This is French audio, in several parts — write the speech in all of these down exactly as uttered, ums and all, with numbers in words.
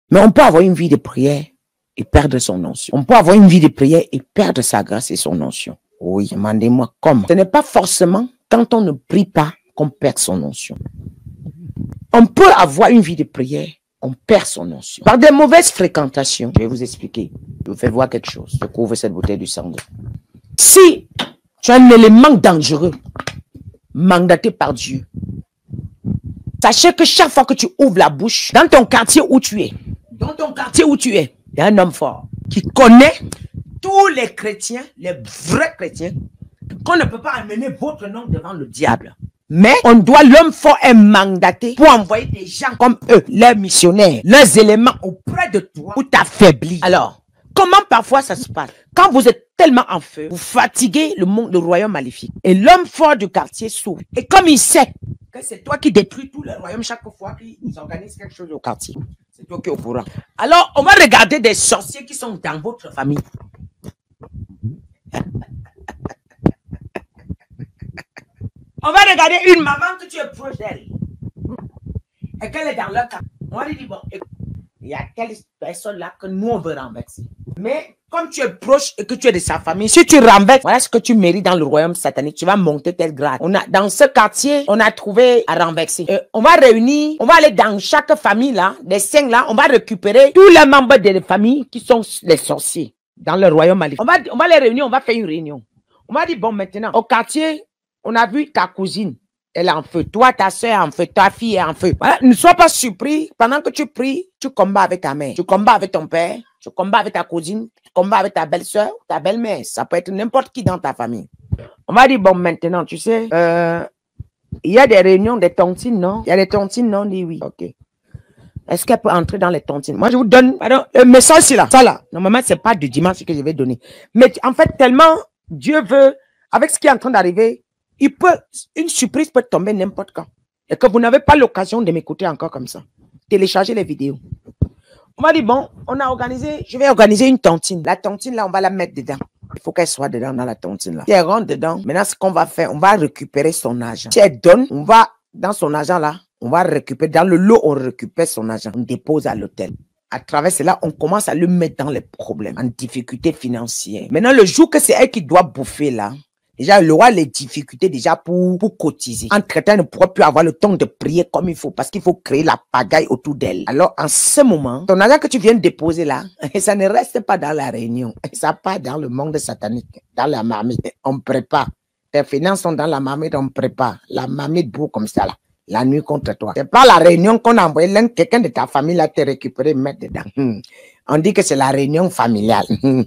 Mais on peut avoir une vie de prière et perdre son onction. On peut avoir une vie de prière et perdre sa grâce et son onction. Oui, demandez-moi comment. Ce n'est pas forcément quand on ne prie pas qu'on perd son onction. On peut avoir une vie de prière, on perd son onction. Par des mauvaises fréquentations, je vais vous expliquer. Je vous fais voir quelque chose. Je couvre cette bouteille du sang. Si tu as un élément dangereux, mandaté par Dieu, sachez que chaque fois que tu ouvres la bouche, dans ton quartier où tu es, dans ton quartier où tu es, il y a un homme fort qui connaît tous les chrétiens, les vrais chrétiens, qu'on ne peut pas amener votre nom devant le diable. Mais on doit, l'homme fort est mandaté pour envoyer des gens comme eux, leurs missionnaires, leurs éléments auprès de toi pour t'affaiblir. Alors, comment parfois ça se passe? Quand vous êtes tellement en feu, vous fatiguez le monde, le royaume maléfique. Et l'homme fort du quartier s'ouvre. Et comme il sait que c'est toi qui détruis tout le royaume chaque fois qu'ils organisent quelque chose au quartier, c'est toi qui es au courant. Alors, on va regarder des sorciers qui sont dans votre famille. On va regarder une maman que tu es proche d'elle et qu'elle est dans leur cas. On va lui dire, bon, écoute, il y a telle personne là que nous on veut renverser. Mais comme tu es proche et que tu es de sa famille, si tu renverses, voilà ce que tu mérites dans le royaume satanique. Tu vas monter tel grade. On a, dans ce quartier, on a trouvé à renverser. Et on va réunir, on va aller dans chaque famille là, des cinq là, on va récupérer tous les membres des familles qui sont les sorciers dans le royaume maléfique. On va, on va les réunir, on va faire une réunion. On va dire, bon, maintenant, au quartier, on a vu ta cousine, elle est en feu. Toi, ta soeur est en feu. Ta fille est en feu. Voilà. Ne sois pas surpris. Pendant que tu pries, tu combats avec ta mère. Tu combats avec ton père. Tu combats avec ta cousine. Tu combats avec ta belle-soeur, ta belle-mère. Ça peut être n'importe qui dans ta famille. On va dire, bon, maintenant, tu sais, euh, il y a des réunions des tontines, non? Il y a des tontines, non? On dit oui. OK. Est-ce qu'elle peut entrer dans les tontines? Moi, je vous donne, pardon, le message, c'est là. Ça, là. Normalement, c'est pas du dimanche que je vais donner. Mais en fait, tellement Dieu veut, avec ce qui est en train d'arriver, il peut, une surprise peut tomber n'importe quand. Et que vous n'avez pas l'occasion de m'écouter encore comme ça. Téléchargez les vidéos. On m'a dit, bon, on a organisé, je vais organiser une tontine. La tontine, là, on va la mettre dedans. Il faut qu'elle soit dedans dans la tontine, là. Si elle rentre dedans, maintenant, ce qu'on va faire, on va récupérer son argent. Si elle donne, on va, dans son argent, là, on va récupérer, dans le lot, on récupère son argent. On dépose à l'hôtel. À travers cela, on commence à le mettre dans les problèmes, en difficulté financière. Maintenant, le jour que c'est elle qui doit bouffer, là, déjà, elle aura les difficultés déjà pour, pour cotiser. Entre-temps, elle ne pourra plus avoir le temps de prier comme il faut parce qu'il faut créer la pagaille autour d'elle. Alors, en ce moment, ton argent que tu viens de déposer là, ça ne reste pas dans la réunion. Ça part dans le monde satanique, dans la marmite. On prépare. Tes finances sont dans la marmite, on prépare. La marmite boue comme ça là. La nuit contre toi. C'est pas la réunion qu'on a envoyé l'un, quelqu'un de ta famille là te récupérer, mettre dedans. Hmm. On dit que c'est la réunion familiale.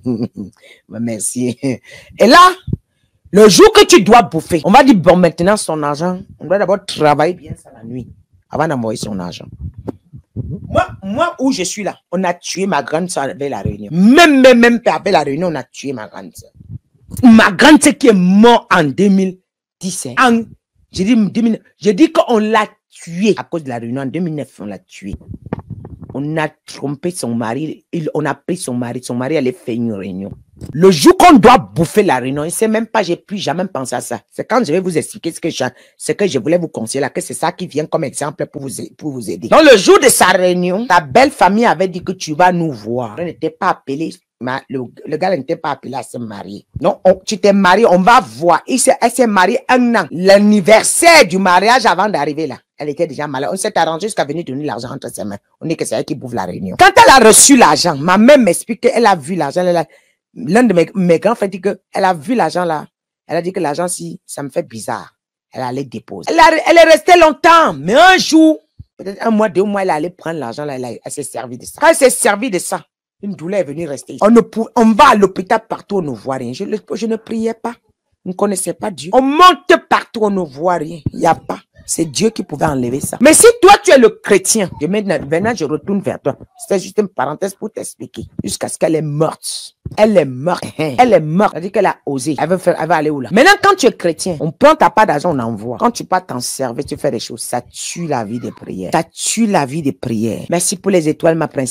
Merci. Et là, le jour que tu dois bouffer, on va dire, bon, maintenant, son argent, on doit d'abord travailler bien ça la nuit, avant d'envoyer son argent. Moi, moi, où je suis là, on a tué ma grande soeur avec la réunion. Même, même, même, avec la réunion, on a tué ma grande soeur. Ma grande soeur qui est morte en deux mille dix. En, j'ai dit, deux mille neuf, j'ai dit qu'on l'a tué à cause de la réunion. En deux mille neuf, on l'a tué. On a trompé son mari, il, on a pris son mari, son mari allait faire une réunion. Le jour qu'on doit bouffer la réunion, il sait même pas, j'ai plus jamais pensé à ça. C'est quand je vais vous expliquer ce que je, ce que je voulais vous conseiller là, que c'est ça qui vient comme exemple pour vous, pour vous aider. Donc le jour de sa réunion, ta belle famille avait dit que tu vas nous voir. Elle n'était pas appelée, le, le gars n'était pas appelé à se marier. Non, on, tu t'es marié, on va voir. Il elle s'est mariée un an. L'anniversaire du mariage avant d'arriver là. Elle était déjà malade. On s'est arrangé jusqu'à venir donner l'argent entre ses mains. On dit que c'est elle qui bouffe la réunion. Quand elle a reçu l'argent, ma mère m'explique qu'elle a vu l'argent. L'un de mes, mes grands frères dit qu'elle a vu l'argent là. Elle a dit que l'argent, si, ça me fait bizarre. Elle allait déposer. Elle, a, elle est restée longtemps. Mais un jour, peut-être un mois, deux mois, elle allait prendre l'argent là. Elle, elle s'est servie de ça. Quand elle s'est servie de ça, une douleur est venue rester ici. On, ne pour, on va à l'hôpital partout, on ne voit rien. Je, je ne priais pas. On ne connaissait pas Dieu. On monte partout, on ne voit rien. Il n'y a pas. C'est Dieu qui pouvait enlever ça. Mais si toi, tu es le chrétien, je maintenant, maintenant je retourne vers toi. C'était juste une parenthèse pour t'expliquer. Jusqu'à ce qu'elle est morte. Elle est morte. Elle est morte. Elle dit qu'elle a osé. Elle veut, faire, elle va aller où là? Maintenant, quand tu es chrétien, on prend ta part d'argent, on envoie. Quand tu pars t'en servir, tu fais des choses. Ça tue la vie des prières. Ça tue la vie des prières. Merci pour les étoiles, ma princesse.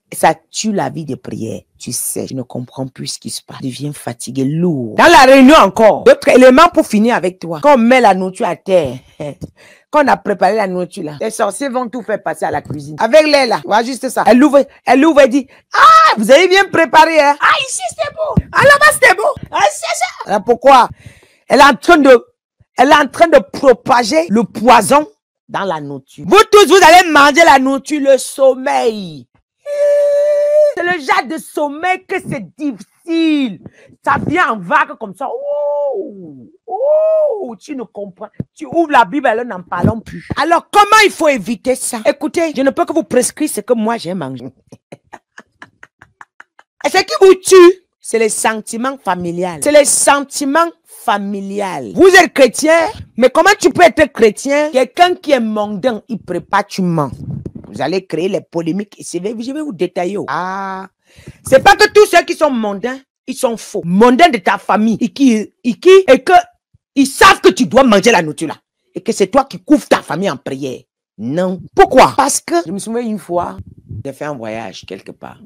ça tue la vie de prière. Tu sais, je ne comprends plus ce qui se passe. Je deviens fatigué, lourd. Dans la réunion encore, d'autres éléments pour finir avec toi. Quand on met la nourriture à terre, quand on a préparé la nourriture là, les sorciers vont tout faire passer à la cuisine. Avec l'air là, voilà juste ça. Elle ouvre, elle ouvre et dit, ah, vous avez bien préparé, hein. Ah, ici c'était beau. Ah, là-bas c'était beau. Ah, c'est ça. Alors pourquoi? Elle est en train de, elle est en train de propager le poison dans la nourriture. Vous tous, vous allez manger la nourriture, le sommeil. C'est le genre de sommeil que c'est difficile. Ça vient en vague comme ça. Oh, oh, tu ne comprends. Tu ouvres la Bible, alors n'en parlons plus. Alors, comment il faut éviter ça? Écoutez, je ne peux que vous prescrire ce que moi j'ai mangé. Et ce qui vous tue, c'est les sentiments familiales. C'est les sentiments familiales. Vous êtes chrétien, mais comment tu peux être chrétien? Quelqu'un qui est mondain, il prépare, tu mens. Vous allez créer les polémiques. Je vais, je vais vous détailler. Ah, c'est pas que tous ceux qui sont mondains, ils sont faux. Mondains de ta famille et qui, et qui, et que ils savent que tu dois manger la nourriture là et que c'est toi qui couvres ta famille en prière. Non. Pourquoi? Parce que je me souviens une fois, j'ai fait un voyage quelque part.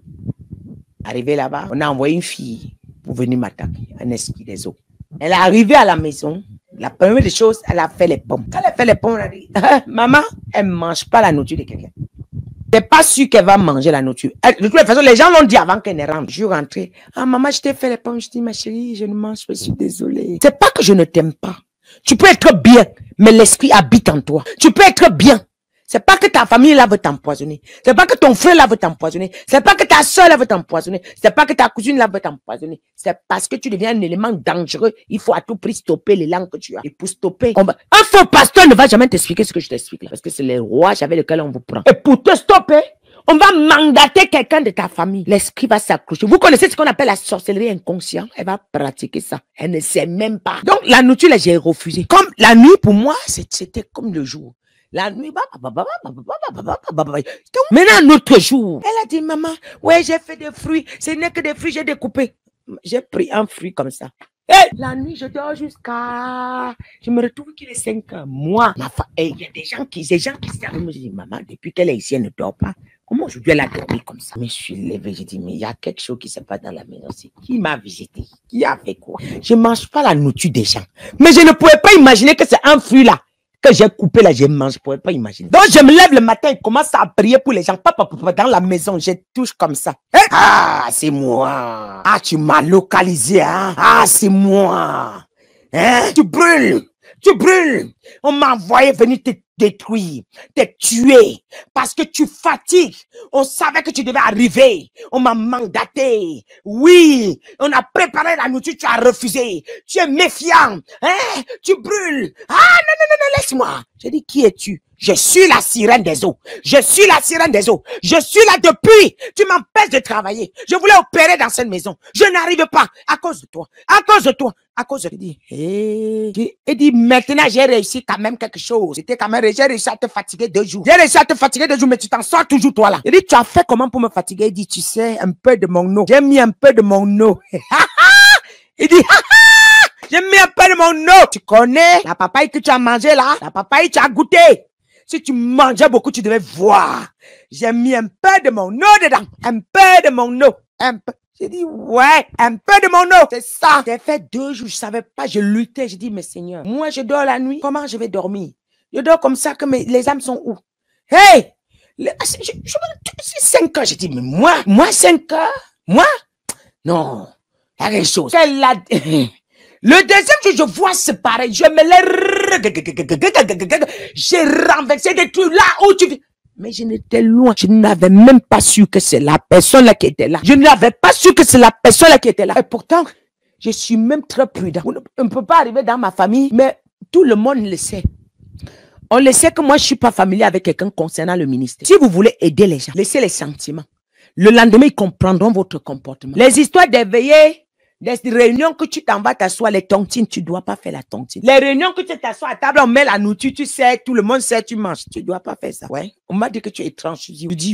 Arrivé là-bas, on a envoyé une fille pour venir m'attaquer, un esprit des eaux. Elle est arrivée à la maison. La première des choses, elle a fait les pommes. Quand elle a fait les pommes, elle a dit, ah, maman, elle ne mange pas la nourriture de quelqu'un. Je n'ai pas sûr qu'elle va manger la nourriture. Elle, de toute façon, les gens l'ont dit avant qu'elle ne rentre. Je suis rentrée. Ah, maman, je t'ai fait les pommes. Je dis, ma chérie, je ne mange pas, je suis désolée. C'est pas que je ne t'aime pas. Tu peux être bien, mais l'esprit habite en toi. Tu peux être bien. C'est pas que ta famille là veut t'empoisonner. C'est pas que ton frère là veut t'empoisonner. C'est pas que ta soeur là veut t'empoisonner. C'est pas que ta cousine là veut t'empoisonner. C'est parce que tu deviens un élément dangereux. Il faut à tout prix stopper les langues que tu as. Et pour stopper, on va... un faux pasteur ne va jamais t'expliquer ce que je t'explique là. Parce que c'est les rois avec lesquels on vous prend. Et pour te stopper, on va mandater quelqu'un de ta famille. L'esprit va s'accrocher. Vous connaissez ce qu'on appelle la sorcellerie inconsciente. Elle va pratiquer ça. Elle ne sait même pas. Donc la nourriture là, j'ai refusé. Comme la nuit pour moi, c'était comme le jour. La nuit, bah, bah, bah, bah, bah, bah, bah, bah, bah. Maintenant, un autre jour, elle a dit, maman, ouais, j'ai fait des fruits. Ce n'est que des fruits, j'ai découpé. J'ai pris un fruit comme ça. Et la nuit, je dors jusqu'à... Je me retrouve qu'il est cinq heures. Moi, ma femme, il y a des gens qui, des gens qui savent. Je dis, maman, depuis qu'elle est ici, elle ne dort pas. Comment aujourd'hui elle a dormi comme ça? Mais je suis levée, je dis, mais il y a quelque chose qui se passe dans la maison. C'est qui m'a visité? Qui a fait quoi? Je ne mange pas la nourriture des gens. Mais je ne pouvais pas imaginer que c'est un fruit là. Que j'ai coupé là, je mange, je ne pouvais pas imaginer. Donc, je me lève le matin et commence à prier pour les gens. Papa, papa, dans la maison, je touche comme ça. Hein? Ah, c'est moi. Ah, tu m'as localisé, hein? Ah, c'est moi. Hein? Tu brûles. Tu brûles. On m'a envoyé venir te détruire, te tuer, parce que tu fatigues. On savait que tu devais arriver. On m'a mandaté. Oui, on a préparé la nourriture, tu as refusé. Tu es méfiant. Hein? Tu brûles. Ah, non, non, non, non, laisse-moi. J'ai dit, qui es-tu? Je suis la sirène des eaux. Je suis la sirène des eaux. Je suis là depuis. Tu m'empêches de travailler. Je voulais opérer dans cette maison. Je n'arrive pas à cause de toi. À cause de toi. À cause de... Il dit, hey. Il dit, maintenant j'ai réussi quand même quelque chose. C'était quand même, j'ai réussi à te fatiguer deux jours. J'ai réussi à te fatiguer deux jours, mais tu t'en sors toujours toi là. Il dit, tu as fait comment pour me fatiguer? Il dit, tu sais, un peu de mon eau. J'ai mis un peu de mon eau. Il dit, j'ai mis un peu de mon eau. Tu connais la papaye que tu as mangée là? La papaye tu as goûté. Si tu mangeais beaucoup, tu devais voir. J'ai mis un peu de mon eau dedans. Un peu de mon eau. Un peu. J'ai dit, ouais, un peu de mon eau. C'est ça. J'ai fait deux jours, je savais pas, je luttais. J'ai dit, mais Seigneur, moi je dors la nuit. Comment je vais dormir? Je dors comme ça, que mes, les âmes sont où? Hey! Les, je, je, je, cinq heures. J'ai dit, mais moi, moi cinq heures? Moi? Non. Il y a quelque chose. Elle a... Le deuxième jour, je vois c'est pareil. Je me l'ai... J'ai renversé des trucs là où tu... Mais je n'étais loin. Je n'avais même pas su que c'est la personne là qui était là. Je n'avais pas su que c'est la personne là qui était là. Et pourtant, je suis même très prudent. On ne peut pas arriver dans ma famille, mais tout le monde le sait. On le sait que moi, je ne suis pas familier avec quelqu'un concernant le ministère. Si vous voulez aider les gens, laissez les sentiments. Le lendemain, ils comprendront votre comportement. Les histoires d'éveiller... Des réunions que tu t'en vas t'asseoir, les tontines, tu ne dois pas faire la tontine. Les réunions que tu t'assois à table, on met la nourriture, tu sais, tout le monde sait, tu manges. Tu ne dois pas faire ça. Ouais. On m'a dit que tu es étrange. Je dis, je dis oui.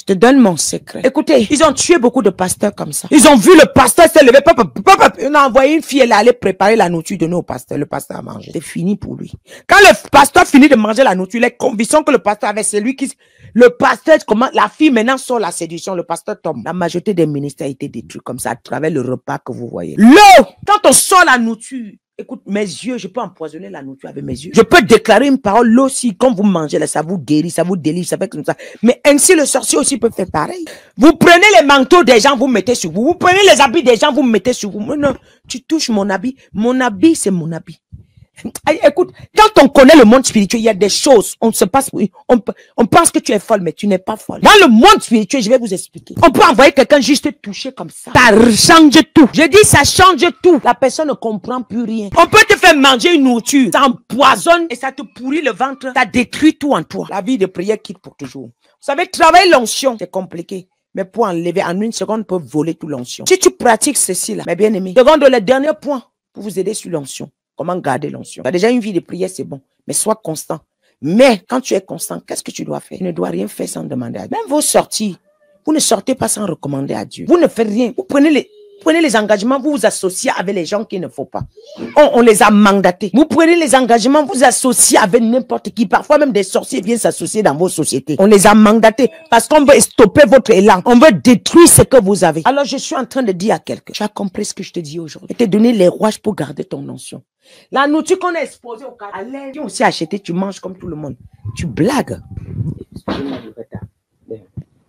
Je te donne mon secret. Écoutez, ils ont tué beaucoup de pasteurs comme ça. Ils ont vu le pasteur se lever. Papa, papa, on a envoyé une fille, elle allait préparer la nourriture de nos pasteurs. Le pasteur a mangé. C'est fini pour lui. Quand le pasteur finit de manger la nourriture, les convictions que le pasteur avait, c'est lui qui... Le pasteur, comment... La fille maintenant sort la séduction. Le pasteur tombe. La majorité des ministères a été détruits comme ça à travers le repas que vous voyez. L'eau, quand on sort la nourriture, écoute, mes yeux, je peux empoisonner la nourriture avec mes yeux. Je peux déclarer une parole, l'eau aussi, quand vous mangez, là, ça vous guérit, ça vous délivre, ça fait comme ça. Mais ainsi, le sorcier aussi peut faire pareil. Vous prenez les manteaux des gens, vous mettez sur vous. Vous prenez les habits des gens, vous mettez sur vous. Mais non, tu touches mon habit. Mon habit, c'est mon habit. Écoute, quand on connaît le monde spirituel, il y a des choses, on se passe, on, on pense que tu es folle, mais tu n'es pas folle. Dans le monde spirituel, je vais vous expliquer. On peut envoyer quelqu'un juste te toucher comme ça. Ça change tout. Je dis, ça change tout. La personne ne comprend plus rien. On peut te faire manger une nourriture, ça empoisonne et ça te pourrit le ventre. Ça détruit tout en toi. La vie de prière quitte pour toujours. Vous savez, travailler l'onction, c'est compliqué. Mais pour enlever en une seconde, on peut voler tout l'onction. Si tu pratiques ceci là, mes bien-aimés, seconde, le dernier point pour vous aider sur l'onction. Comment garder l'onction? Tu as déjà une vie de prière, c'est bon. Mais sois constant. Mais quand tu es constant, qu'est-ce que tu dois faire? Tu ne dois rien faire sans demander à Dieu. Même vos sorties, vous ne sortez pas sans recommander à Dieu. Vous ne faites rien. Vous prenez les, prenez les engagements, vous vous associez avec les gens qu'il ne faut pas. On, on les a mandatés. Vous prenez les engagements, vous associez avec n'importe qui. Parfois même des sorciers viennent s'associer dans vos sociétés. On les a mandatés parce qu'on veut stopper votre élan. On veut détruire ce que vous avez. Alors je suis en train de dire à quelqu'un, tu as compris ce que je te dis aujourd'hui. Je t'ai donné les rouages pour garder ton onction. La nourriture qu'on a exposée au cas, à l'air, tu as aussi acheté, tu manges comme tout le monde. Tu blagues. Excusez-moi du retard.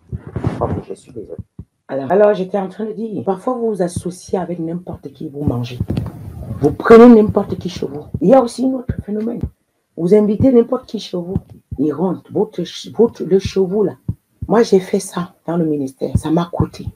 Oh, je suis désolé. Alors, alors j'étais en train de dire, parfois vous vous associez avec n'importe qui, vous mangez. Vous prenez n'importe qui chez vous. Il y a aussi un autre phénomène. Vous invitez n'importe qui chez vous. Il rentre, votre, votre, le chez vous là. Moi j'ai fait ça dans le ministère, ça m'a coûté.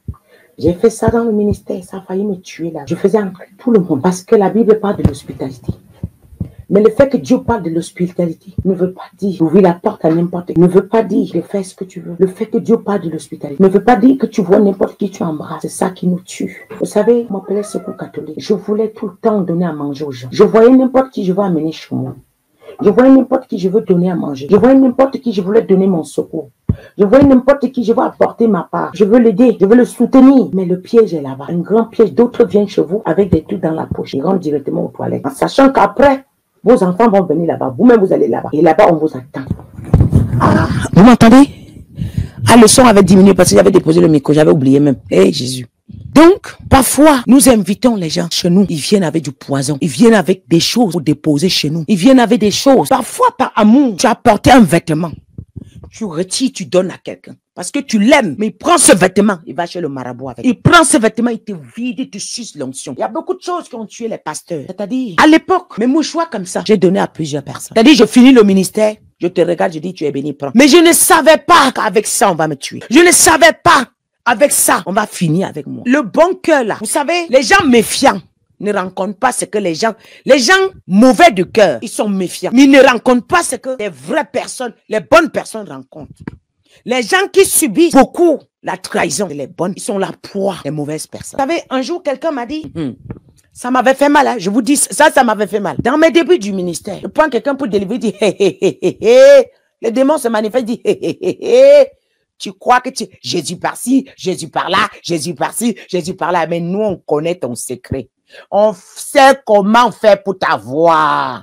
J'ai fait ça dans le ministère, ça a failli me tuer là. Je faisais entrer tout le monde parce que la Bible parle de l'hospitalité. Mais le fait que Dieu parle de l'hospitalité ne veut pas dire d'ouvrir la porte à n'importe qui. Ne veut pas dire de faire ce que tu veux. Le fait que Dieu parle de l'hospitalité ne veut pas dire que tu vois n'importe qui tu embrasses. C'est ça qui nous tue. Vous savez, je m'appelais Secours catholique. Je voulais tout le temps donner à manger aux gens. Je voyais n'importe qui je veux amener chez moi. Je voyais n'importe qui je veux donner à manger. Je voyais n'importe qui je voulais donner mon secours. Je vois n'importe qui, je veux apporter ma part. Je veux l'aider, je veux le soutenir. Mais le piège est là-bas. Un grand piège. D'autres viennent chez vous avec des trucs dans la poche. Ils rentrent directement aux toilettes. En sachant qu'après, vos enfants vont venir là-bas. Vous-même, vous allez là-bas. Et là-bas, on vous attend. Ah, vous m'entendez? Ah, le son avait diminué parce que j'avais déposé le micro. J'avais oublié même. Hé, hey, Jésus. Donc, parfois, nous invitons les gens chez nous. Ils viennent avec du poison. Ils viennent avec des choses pour déposer chez nous. Ils viennent avec des choses. Parfois, par amour, tu as porté un vêtement. Tu retires, tu donnes à quelqu'un. Parce que tu l'aimes. Mais il prend ce vêtement, il va chez le marabout avec. Il prend ce vêtement, il te vide, il te suce l'onction. Il y a beaucoup de choses qui ont tué les pasteurs. C'est-à-dire, à l'époque, mes mouchoirs comme ça, j'ai donné à plusieurs personnes. C'est-à-dire, je finis le ministère, je te regarde, je dis, tu es béni, prends. Mais je ne savais pas qu'avec ça, on va me tuer. Je ne savais pas, avec ça, on va finir avec moi. Le bon cœur là, vous savez, les gens méfiants ne rencontrent pas ce que les gens, les gens mauvais de cœur, ils sont méfiants. Mais ils ne rencontrent pas ce que les vraies personnes, les bonnes personnes rencontrent. Les gens qui subissent beaucoup la trahison, les bonnes, ils sont la proie des mauvaises personnes. Vous savez, un jour, quelqu'un m'a dit, hmm, ça m'avait fait mal, hein, je vous dis, ça, ça m'avait fait mal. Dans mes débuts du ministère, je prends quelqu'un pour délivrer, il dit, hé, hé, hé, hé, hé. Le démon se manifeste, dit, hé, hé, hé, hé. Tu crois que tu, Jésus par-ci, Jésus par-là, Jésus par-ci, Jésus par-là. Mais nous, on connaît ton secret. On sait comment faire pour t'avoir.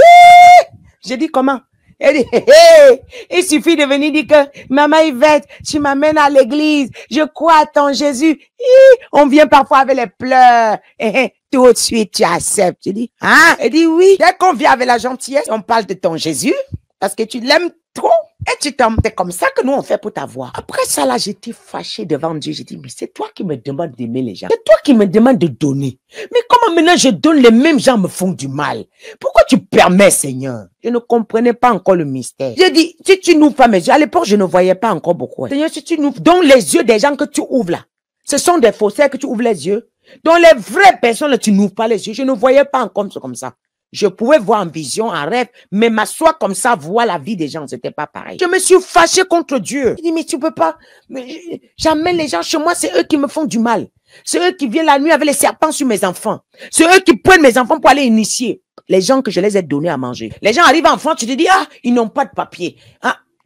J'ai dit comment? Elle dit, hé, hé. Il suffit de venir dire que maman Yvette, tu m'amènes à l'église, je crois à ton Jésus. Hi, on vient parfois avec les pleurs. Et tout de suite, tu acceptes. Je dis, hein? Elle dit oui. Dès qu'on vient avec la gentillesse, on parle de ton Jésus parce que tu l'aimes trop. Et tu t'aimes. C'est comme ça que nous on fait pour t'avoir. Après ça là, j'étais fâchée devant Dieu. J'ai dit, mais c'est toi qui me demandes d'aimer les gens. C'est toi qui me demandes de donner. Mais comment maintenant je donne, les mêmes gens me font du mal? Pourquoi tu permets, Seigneur? Je ne comprenais pas encore le mystère. J'ai dit, si tu n'ouvres pas mes yeux, à l'époque je ne voyais pas encore beaucoup. Seigneur, si tu n'ouvres, donc les yeux des gens que tu ouvres là, ce sont des faussaires que tu ouvres les yeux. Donc les vraies personnes, tu n'ouvres pas les yeux. Je ne voyais pas encore comme ça. Je pouvais voir en vision, en rêve, mais m'asseoir comme ça, voir la vie des gens, c'était pas pareil. Je me suis fâché contre Dieu. Il dit, mais tu peux pas, j'amène les gens chez moi, c'est eux qui me font du mal. C'est eux qui viennent la nuit avec les serpents sur mes enfants. C'est eux qui prennent mes enfants pour aller initier. Les gens que je les ai donnés à manger. Les gens arrivent en France, tu te dis, ah, ils n'ont pas de papier. Ah,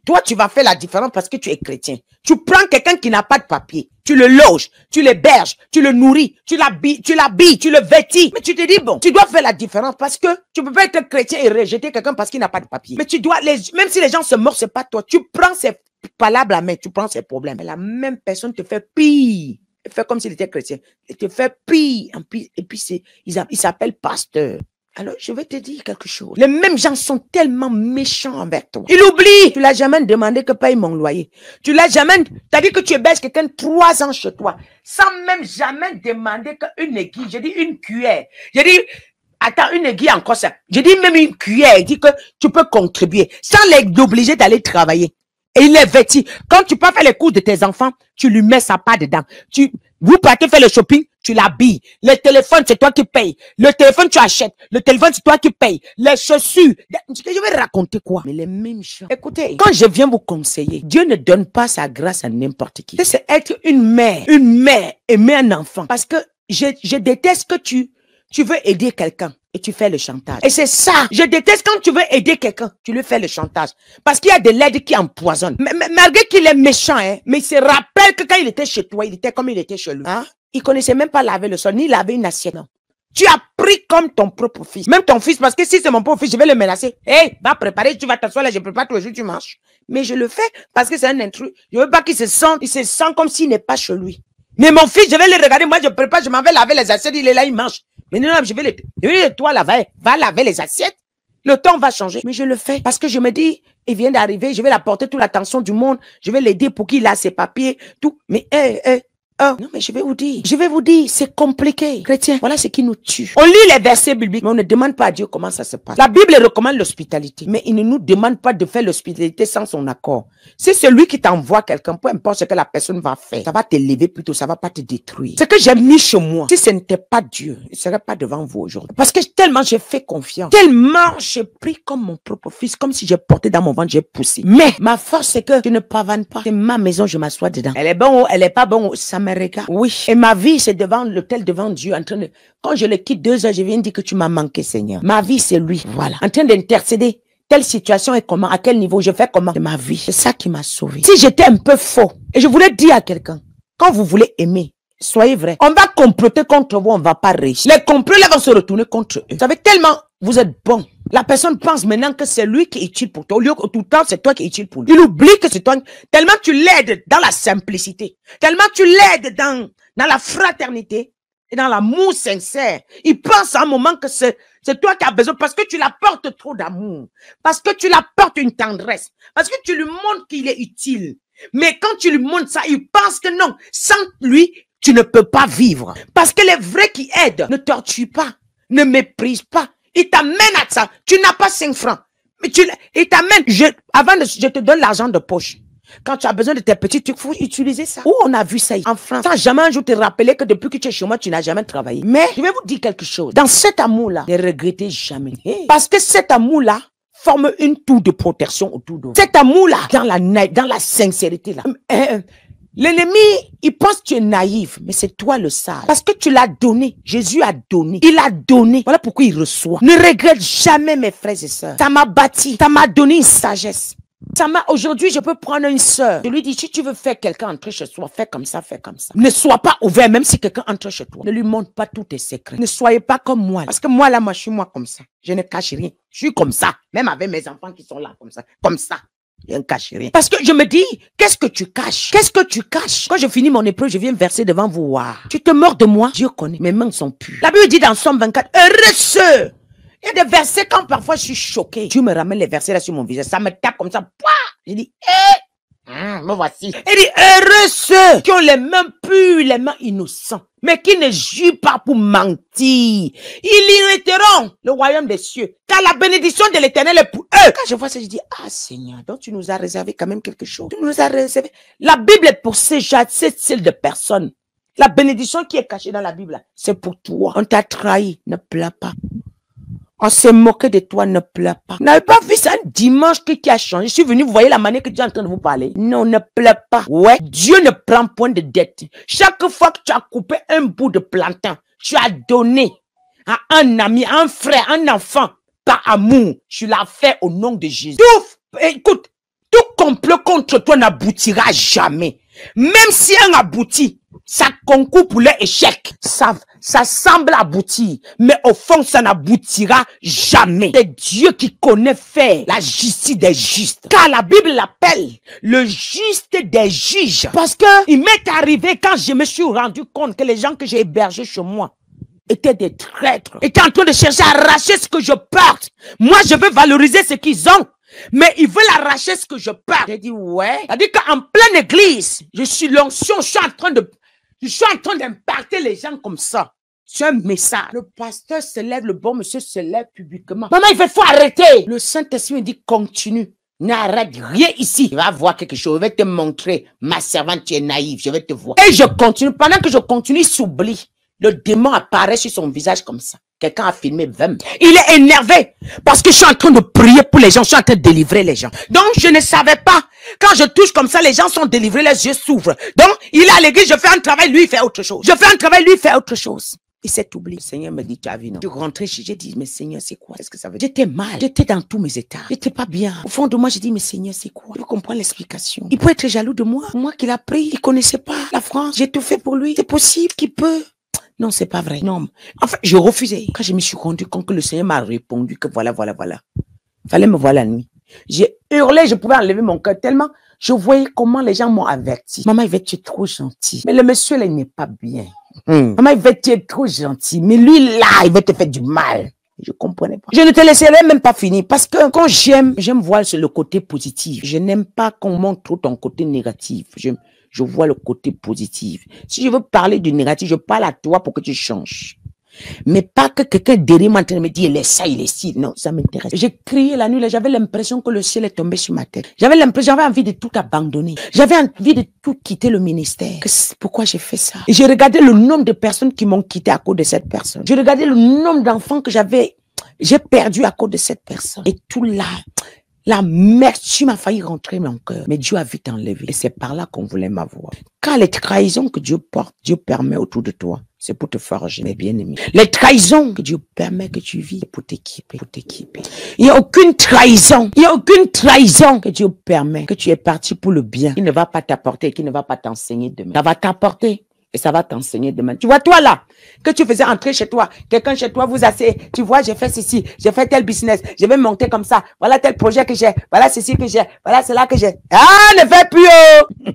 Toi, tu vas faire la différence parce que tu es chrétien. Tu prends quelqu'un qui n'a pas de papier, tu le loges, tu l'héberges, tu le nourris, tu l'habilles, tu l'habilles, tu le vêtis. Mais tu te dis, bon, tu dois faire la différence parce que tu peux pas être chrétien et rejeter quelqu'un parce qu'il n'a pas de papier. Mais tu dois, les, même si les gens se mordent, c'est pas toi. Tu prends ses palabres à main, tu prends ses problèmes. Mais la même personne te fait pire. Il fait comme s'il était chrétien. Il te fait pire. Et puis, et puis c'est, il, il s'appelle pasteur. Alors, je vais te dire quelque chose. Les mêmes gens sont tellement méchants envers toi. Il oublie. Tu l'as jamais demandé que paye mon loyer. Tu l'as jamais, t'as dit que tu héberges quelqu'un trois ans chez toi, sans même jamais demander qu'une aiguille, j'ai dit une cuillère. J'ai dit, attends, une aiguille encore ça. J'ai dit même une cuillère. Il dit que tu peux contribuer, sans l'obliger d'aller travailler. Et il est vêtu. Quand tu peux faire les courses de tes enfants, tu lui mets sa part dedans. Tu, vous partez faire le shopping, tu l'habilles. Le téléphone, c'est toi qui payes. Le téléphone, tu achètes. Le téléphone, c'est toi qui payes. Les chaussures. Je vais raconter quoi? Mais les mêmes gens. Écoutez, quand je viens vous conseiller, Dieu ne donne pas sa grâce à n'importe qui. C'est être une mère. Une mère aimer un enfant. Parce que je, je déteste que tu, tu veux aider quelqu'un. Et tu fais le chantage. Et c'est ça. Je déteste quand tu veux aider quelqu'un, tu lui fais le chantage. Parce qu'il y a de l'aide qui empoisonne. Mais, mais, malgré qu'il est méchant, hein, mais il se rappelle que quand il était chez toi, il était comme il était chez lui. Hein? Il connaissait même pas laver le sol, ni laver une assiette. Non. Tu as pris comme ton propre fils. Même ton fils, parce que si c'est mon propre fils, je vais le menacer. Hé, hey, va préparer, tu vas t'asseoir là, je prépare tous les jours, tu manges. Mais je le fais parce que c'est un intrus. Je veux pas qu'il se sente, il se sent comme s'il n'est pas chez lui. Mais mon fils, je vais le regarder, moi je prépare, je m'en vais laver les assiettes, il est là, il mange. Mais non, non, je vais le, je vais le toi laver, va laver les assiettes. Le temps va changer. Mais je le fais parce que je me dis, il vient d'arriver, je vais apporter toute l'attention du monde, je vais l'aider pour qu'il a ses papiers, tout. Mais, hé, hey, hé, hey, oh, non, mais je vais vous dire, je vais vous dire, c'est compliqué. Chrétien, voilà ce qui nous tue. On lit les versets bibliques, mais on ne demande pas à Dieu comment ça se passe. La Bible recommande l'hospitalité, mais il ne nous demande pas de faire l'hospitalité sans son accord. C'est celui qui t'envoie quelqu'un, peu importe ce que la personne va faire, ça va t'élever plutôt, ça va pas te détruire. Ce que j'ai mis chez moi, si ce n'était pas Dieu, il ne serait pas devant vous aujourd'hui. Parce que tellement j'ai fait confiance, tellement j'ai pris comme mon propre fils, comme si j'ai porté dans mon ventre, j'ai poussé. Mais ma force, c'est que je ne pavane pas. C'est ma maison, je m'assois dedans. Elle est bonne, elle est pas bonne, ça me regarde. Oui. Et ma vie, c'est devant l'autel, devant Dieu, en train de, quand je le quitte deux heures, je viens dire que tu m'as manqué, Seigneur. Ma vie, c'est lui. Voilà. En train d'intercéder. Telle situation est comment, à quel niveau, je fais comment. C'est ma vie. C'est ça qui m'a sauvé. Si j'étais un peu faux, et je voulais dire à quelqu'un, quand vous voulez aimer, soyez vrai. On va comploter contre vous, on ne va pas réussir. Les complots là vont se retourner contre eux. Vous savez, tellement vous êtes bon. La personne pense maintenant que c'est lui qui est utile pour toi. Au lieu que tout le temps, c'est toi qui es utile pour lui. Il oublie que c'est toi. Tellement tu l'aides dans la simplicité. Tellement tu l'aides dans, dans la fraternité. Et dans l'amour sincère. Il pense à un moment que c'est toi qui as besoin parce que tu l'apportes trop d'amour. Parce que tu l'apportes une tendresse. Parce que tu lui montres qu'il est utile. Mais quand tu lui montres ça, il pense que non, sans lui, tu ne peux pas vivre. Parce que les vrais qui aident ne torturent pas, ne méprisent pas. Ils t'amènent à ça. Tu n'as pas cinq francs. Mais tu, ils t'amènent, je, avant de, je te donne l'argent de poche. Quand tu as besoin de tes petits, il faut utiliser ça. Où on a vu ça en France? Sans jamais un jour te rappeler que depuis que tu es chez moi, tu n'as jamais travaillé. Mais je vais vous dire quelque chose. Dans cet amour-là, ne regrettez jamais. Parce que cet amour-là forme une tour de protection autour de vous. Cet amour-là, dans la, dans la sincérité, là. Euh, L'ennemi, il pense que tu es naïf, mais c'est toi le sage. Parce que tu l'as donné. Jésus a donné. Il a donné. Voilà pourquoi il reçoit. Ne regrette jamais, mes frères et sœurs. Ça m'a bâti. Ça m'a donné une sagesse. Ça m'a, aujourd'hui, je peux prendre une sœur. Je lui dis, si tu veux faire quelqu'un entrer chez toi, fais comme ça, fais comme ça. Ne sois pas ouvert, même si quelqu'un entre chez toi. Ne lui montre pas tous tes secrets. Ne soyez pas comme moi. Parce que moi, là, moi, je suis moi comme ça. Je ne cache rien. Je suis comme ça. Même avec mes enfants qui sont là, comme ça. Comme ça. Je ne cache rien. Parce que je me dis, qu'est-ce que tu caches? Qu'est-ce que tu caches? Quand je finis mon épreuve, je viens verser devant vous. Wow. Tu te mords de moi? Dieu connaît. Mes mains sont pures. La Bible dit dans Somme vingt-quatre, heureux ceux. Il y a des versets quand parfois je suis choqué. Dieu me ramène les versets là sur mon visage. Ça me tape comme ça. Pouah! Je dis, hé! Hey! Hum, me voici. Il dit, heureux ceux qui ont les mains pures, les mains innocentes, mais qui ne jurent pas pour mentir. Ils hériteront le royaume des cieux. Car la bénédiction de l'Éternel est pour eux. Quand je vois ça, je dis, ah Seigneur, donc tu nous as réservé quand même quelque chose. Tu nous as réservé. La Bible est pour ces gens, ce style de personnes. La bénédiction qui est cachée dans la Bible, c'est pour toi. On t'a trahi, ne pleure pas. On s'est moqué de toi, ne pleure pas. Vous n'avez pas vu ça un dimanche qui a changé. Je suis venu, vous voyez la manière que Dieu est en train de vous parler. Non, ne pleure pas. Ouais, Dieu ne prend point de dette. Chaque fois que tu as coupé un bout de plantain, tu as donné à un ami, à un frère, à un enfant, par amour. Tu l'as fait au nom de Jésus. Tout, écoute, tout complot contre toi n'aboutira jamais. Même si un aboutit, ça concourt pour l'échec. Ça, ça semble aboutir, mais au fond, ça n'aboutira jamais. C'est Dieu qui connaît faire la justice des justes. Car la Bible l'appelle le juste des juges. Parce que il m'est arrivé quand je me suis rendu compte que les gens que j'ai hébergés chez moi étaient des traîtres, étaient en train de chercher à arracher ce que je porte. Moi, je veux valoriser ce qu'ils ont. Mais ils veulent arracher ce que je porte. J'ai dit, ouais. C'est-à-dire qu'en pleine église, je suis l'onction, je suis en train de, je suis en train d'impacter les gens comme ça. C'est un message. Le pasteur se lève, le bon monsieur se lève publiquement. Maman, il fait, faut arrêter. Le Saint-Esprit me dit, continue. N'arrête rien ici. Tu vas voir quelque chose. Je vais te montrer. Ma servante, tu es naïve. Je vais te voir. Et je continue. Pendant que je continue, il s'oublie. Le démon apparaît sur son visage comme ça. Quelqu'un a filmé vingt. Il est énervé parce que je suis en train de prier pour les gens. Je suis en train de délivrer les gens. Donc, je ne savais pas. Quand je touche comme ça, les gens sont délivrés, les yeux s'ouvrent. Donc, il est à l'église, je fais un travail, lui, il fait autre chose. Je fais un travail, lui, il fait autre chose. Il s'est oublié. Le Seigneur me dit, tu as vu, non? Je rentrais chez, j'ai dit, mais Seigneur, c'est quoi? Qu'est-ce que ça veut dire? J'étais mal. J'étais dans tous mes états. J'étais pas bien. Au fond de moi, j'ai dit, mais Seigneur, c'est quoi? Je comprends l'explication. Il peut être jaloux de moi. Moi qui l'a pris, il connaissait pas la France. J'ai tout fait pour lui. C'est possible qu'il peut. Non, c'est pas vrai. Non. Enfin, je refusais. Quand je me suis rendu compte que le Seigneur m'a répondu que voilà, voilà, voilà. Fallait me voir la nuit. J'ai hurlé, je pouvais enlever mon cœur tellement je voyais comment les gens m'ont averti. Maman, il va être trop gentil. Mais le monsieur là, il n'est pas bien. Hum. Maman, il va être trop gentil. Mais lui là, il va te faire du mal. Je comprenais pas. Je ne te laisserai même pas finir parce que quand j'aime, j'aime voir sur le côté positif. Je n'aime pas qu'on montre trop ton côté négatif. Je Je vois le côté positif. Si je veux parler du négatif, je parle à toi pour que tu changes. Mais pas que quelqu'un derrière moi me dit, il est ça, il est ci. Non, ça m'intéresse. J'ai crié la nuit, j'avais l'impression que le ciel est tombé sur ma tête. J'avais l'impression, j'avais envie de tout abandonner. J'avais envie de tout quitter le ministère. Que pourquoi j'ai fait ça? Et j'ai regardé le nombre de personnes qui m'ont quitté à cause de cette personne. J'ai regardé le nombre d'enfants que j'avais, j'ai perdu à cause de cette personne. Et tout là, l'amertume a failli rentrer dans mon cœur. Mais Dieu a vite enlevé. Et c'est par là qu'on voulait m'avoir. Car les trahisons que Dieu porte, Dieu permet autour de toi, c'est pour te forger, mes bien-aimés. Les trahisons que Dieu permet que tu vis, pour t'équiper, pour t'équiper. Il n'y a aucune trahison, il n'y a aucune trahison que Dieu permet, que tu es parti pour le bien, qui ne va pas t'apporter, qui ne va pas t'enseigner demain. Ça va t'apporter. Et ça va t'enseigner demain. Tu vois, toi là, que tu faisais entrer chez toi, quelqu'un chez toi vous assied, tu vois, j'ai fait ceci, j'ai fait tel business, je vais monter comme ça, voilà tel projet que j'ai, voilà ceci que j'ai, voilà cela que j'ai. Ah, ne fais plus, oh!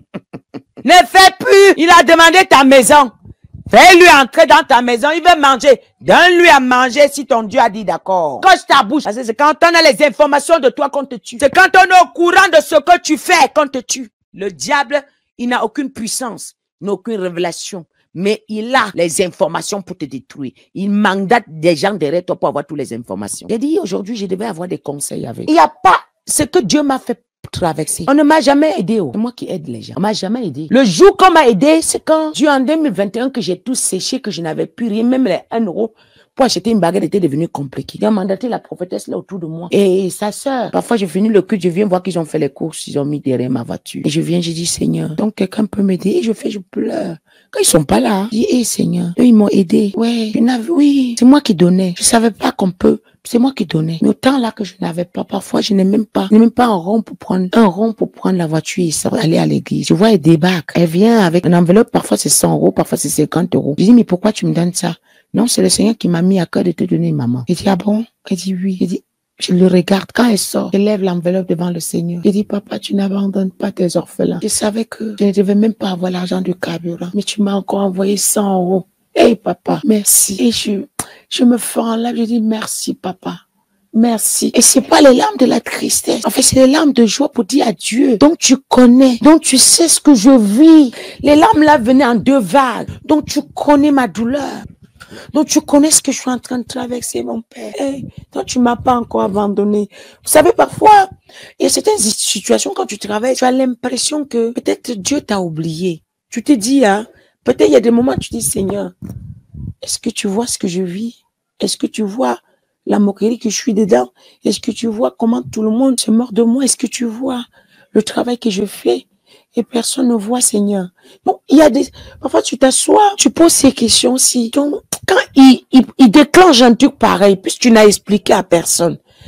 Ne fais plus! Il a demandé ta maison. Fais-lui entrer dans ta maison, il veut manger. Donne-lui à manger si ton Dieu a dit d'accord. Coche ta bouche. Parce que c'est quand on a les informations de toi qu'on te tue. C'est quand on est au courant de ce que tu fais qu'on te tue. Le diable, il n'a aucune puissance. Aucune révélation, mais il a les informations pour te détruire. Il mandate des gens derrière toi pour avoir toutes les informations. J'ai dit aujourd'hui, je devais avoir des conseils avec. Il n'y a pas ce que Dieu m'a fait traverser. On ne m'a jamais aidé. Oh. C'est moi qui aide les gens. On m'a jamais aidé. Le jour qu'on m'a aidé, c'est quand Dieu en deux mille vingt et un que j'ai tout séché, que je n'avais plus rien, même les un euro. Pour acheter une baguette était devenu compliqué. J'ai mandaté la prophétesse là autour de moi. Et sa sœur. Parfois, je finis le culte, je viens voir qu'ils ont fait les courses, ils ont mis derrière ma voiture. Et je viens, je dis, Seigneur, donc quelqu'un peut m'aider. Et je fais, je pleure. Quand ils sont pas là, je dis, hé, hey, Seigneur, eux, ils m'ont aidé. Ouais, je n'avais, oui, c'est moi qui donnais. Je savais pas qu'on peut. C'est moi qui donnais. Mais autant là que je n'avais pas, parfois, je n'ai même pas, je n'ai même pas un rond pour prendre, un rond pour prendre la voiture et ça, aller à l'église. Je vois, elle débarque. Elle vient avec une enveloppe, parfois c'est cent euros, parfois c'est cinquante euros. Je dis, mais pourquoi tu me donnes ça? Non, c'est le Seigneur qui m'a mis à cœur de te donner, maman. Il dit, ah bon? Elle dit, oui. Il dit, je le regarde. Quand elle sort, je lève l'enveloppe devant le Seigneur. Il dit, papa, tu n'abandonnes pas tes orphelins. Je savais que je ne devais même pas avoir l'argent du carburant. Mais tu m'as encore envoyé cent euros. Hey, papa, merci. Et je, je me fais en larmes. Je dis, merci, papa. Merci. Et c'est pas les larmes de la tristesse. En fait, c'est les larmes de joie pour dire adieu. Donc tu connais. Donc tu sais ce que je vis. Les larmes là venaient en deux vagues. Donc tu connais ma douleur. Donc tu connais ce que je suis en train de traverser, mon père. Hey, donc tu m'as pas encore abandonné. Vous savez, parfois, il y a certaines situations quand tu travailles, tu as l'impression que peut-être Dieu t'a oublié. Tu te dis, hein, peut-être il y a des moments où tu dis, Seigneur, est-ce que tu vois ce que je vis? Est-ce que tu vois la moquerie que je suis dedans? Est-ce que tu vois comment tout le monde se mord de moi? Est-ce que tu vois le travail que je fais? Et personne ne voit, Seigneur. Bon, il y a des, parfois tu t'assois, tu poses ces questions aussi. Donc, quand il, il, il déclenche un truc pareil, puisque tu n'as expliqué à personne,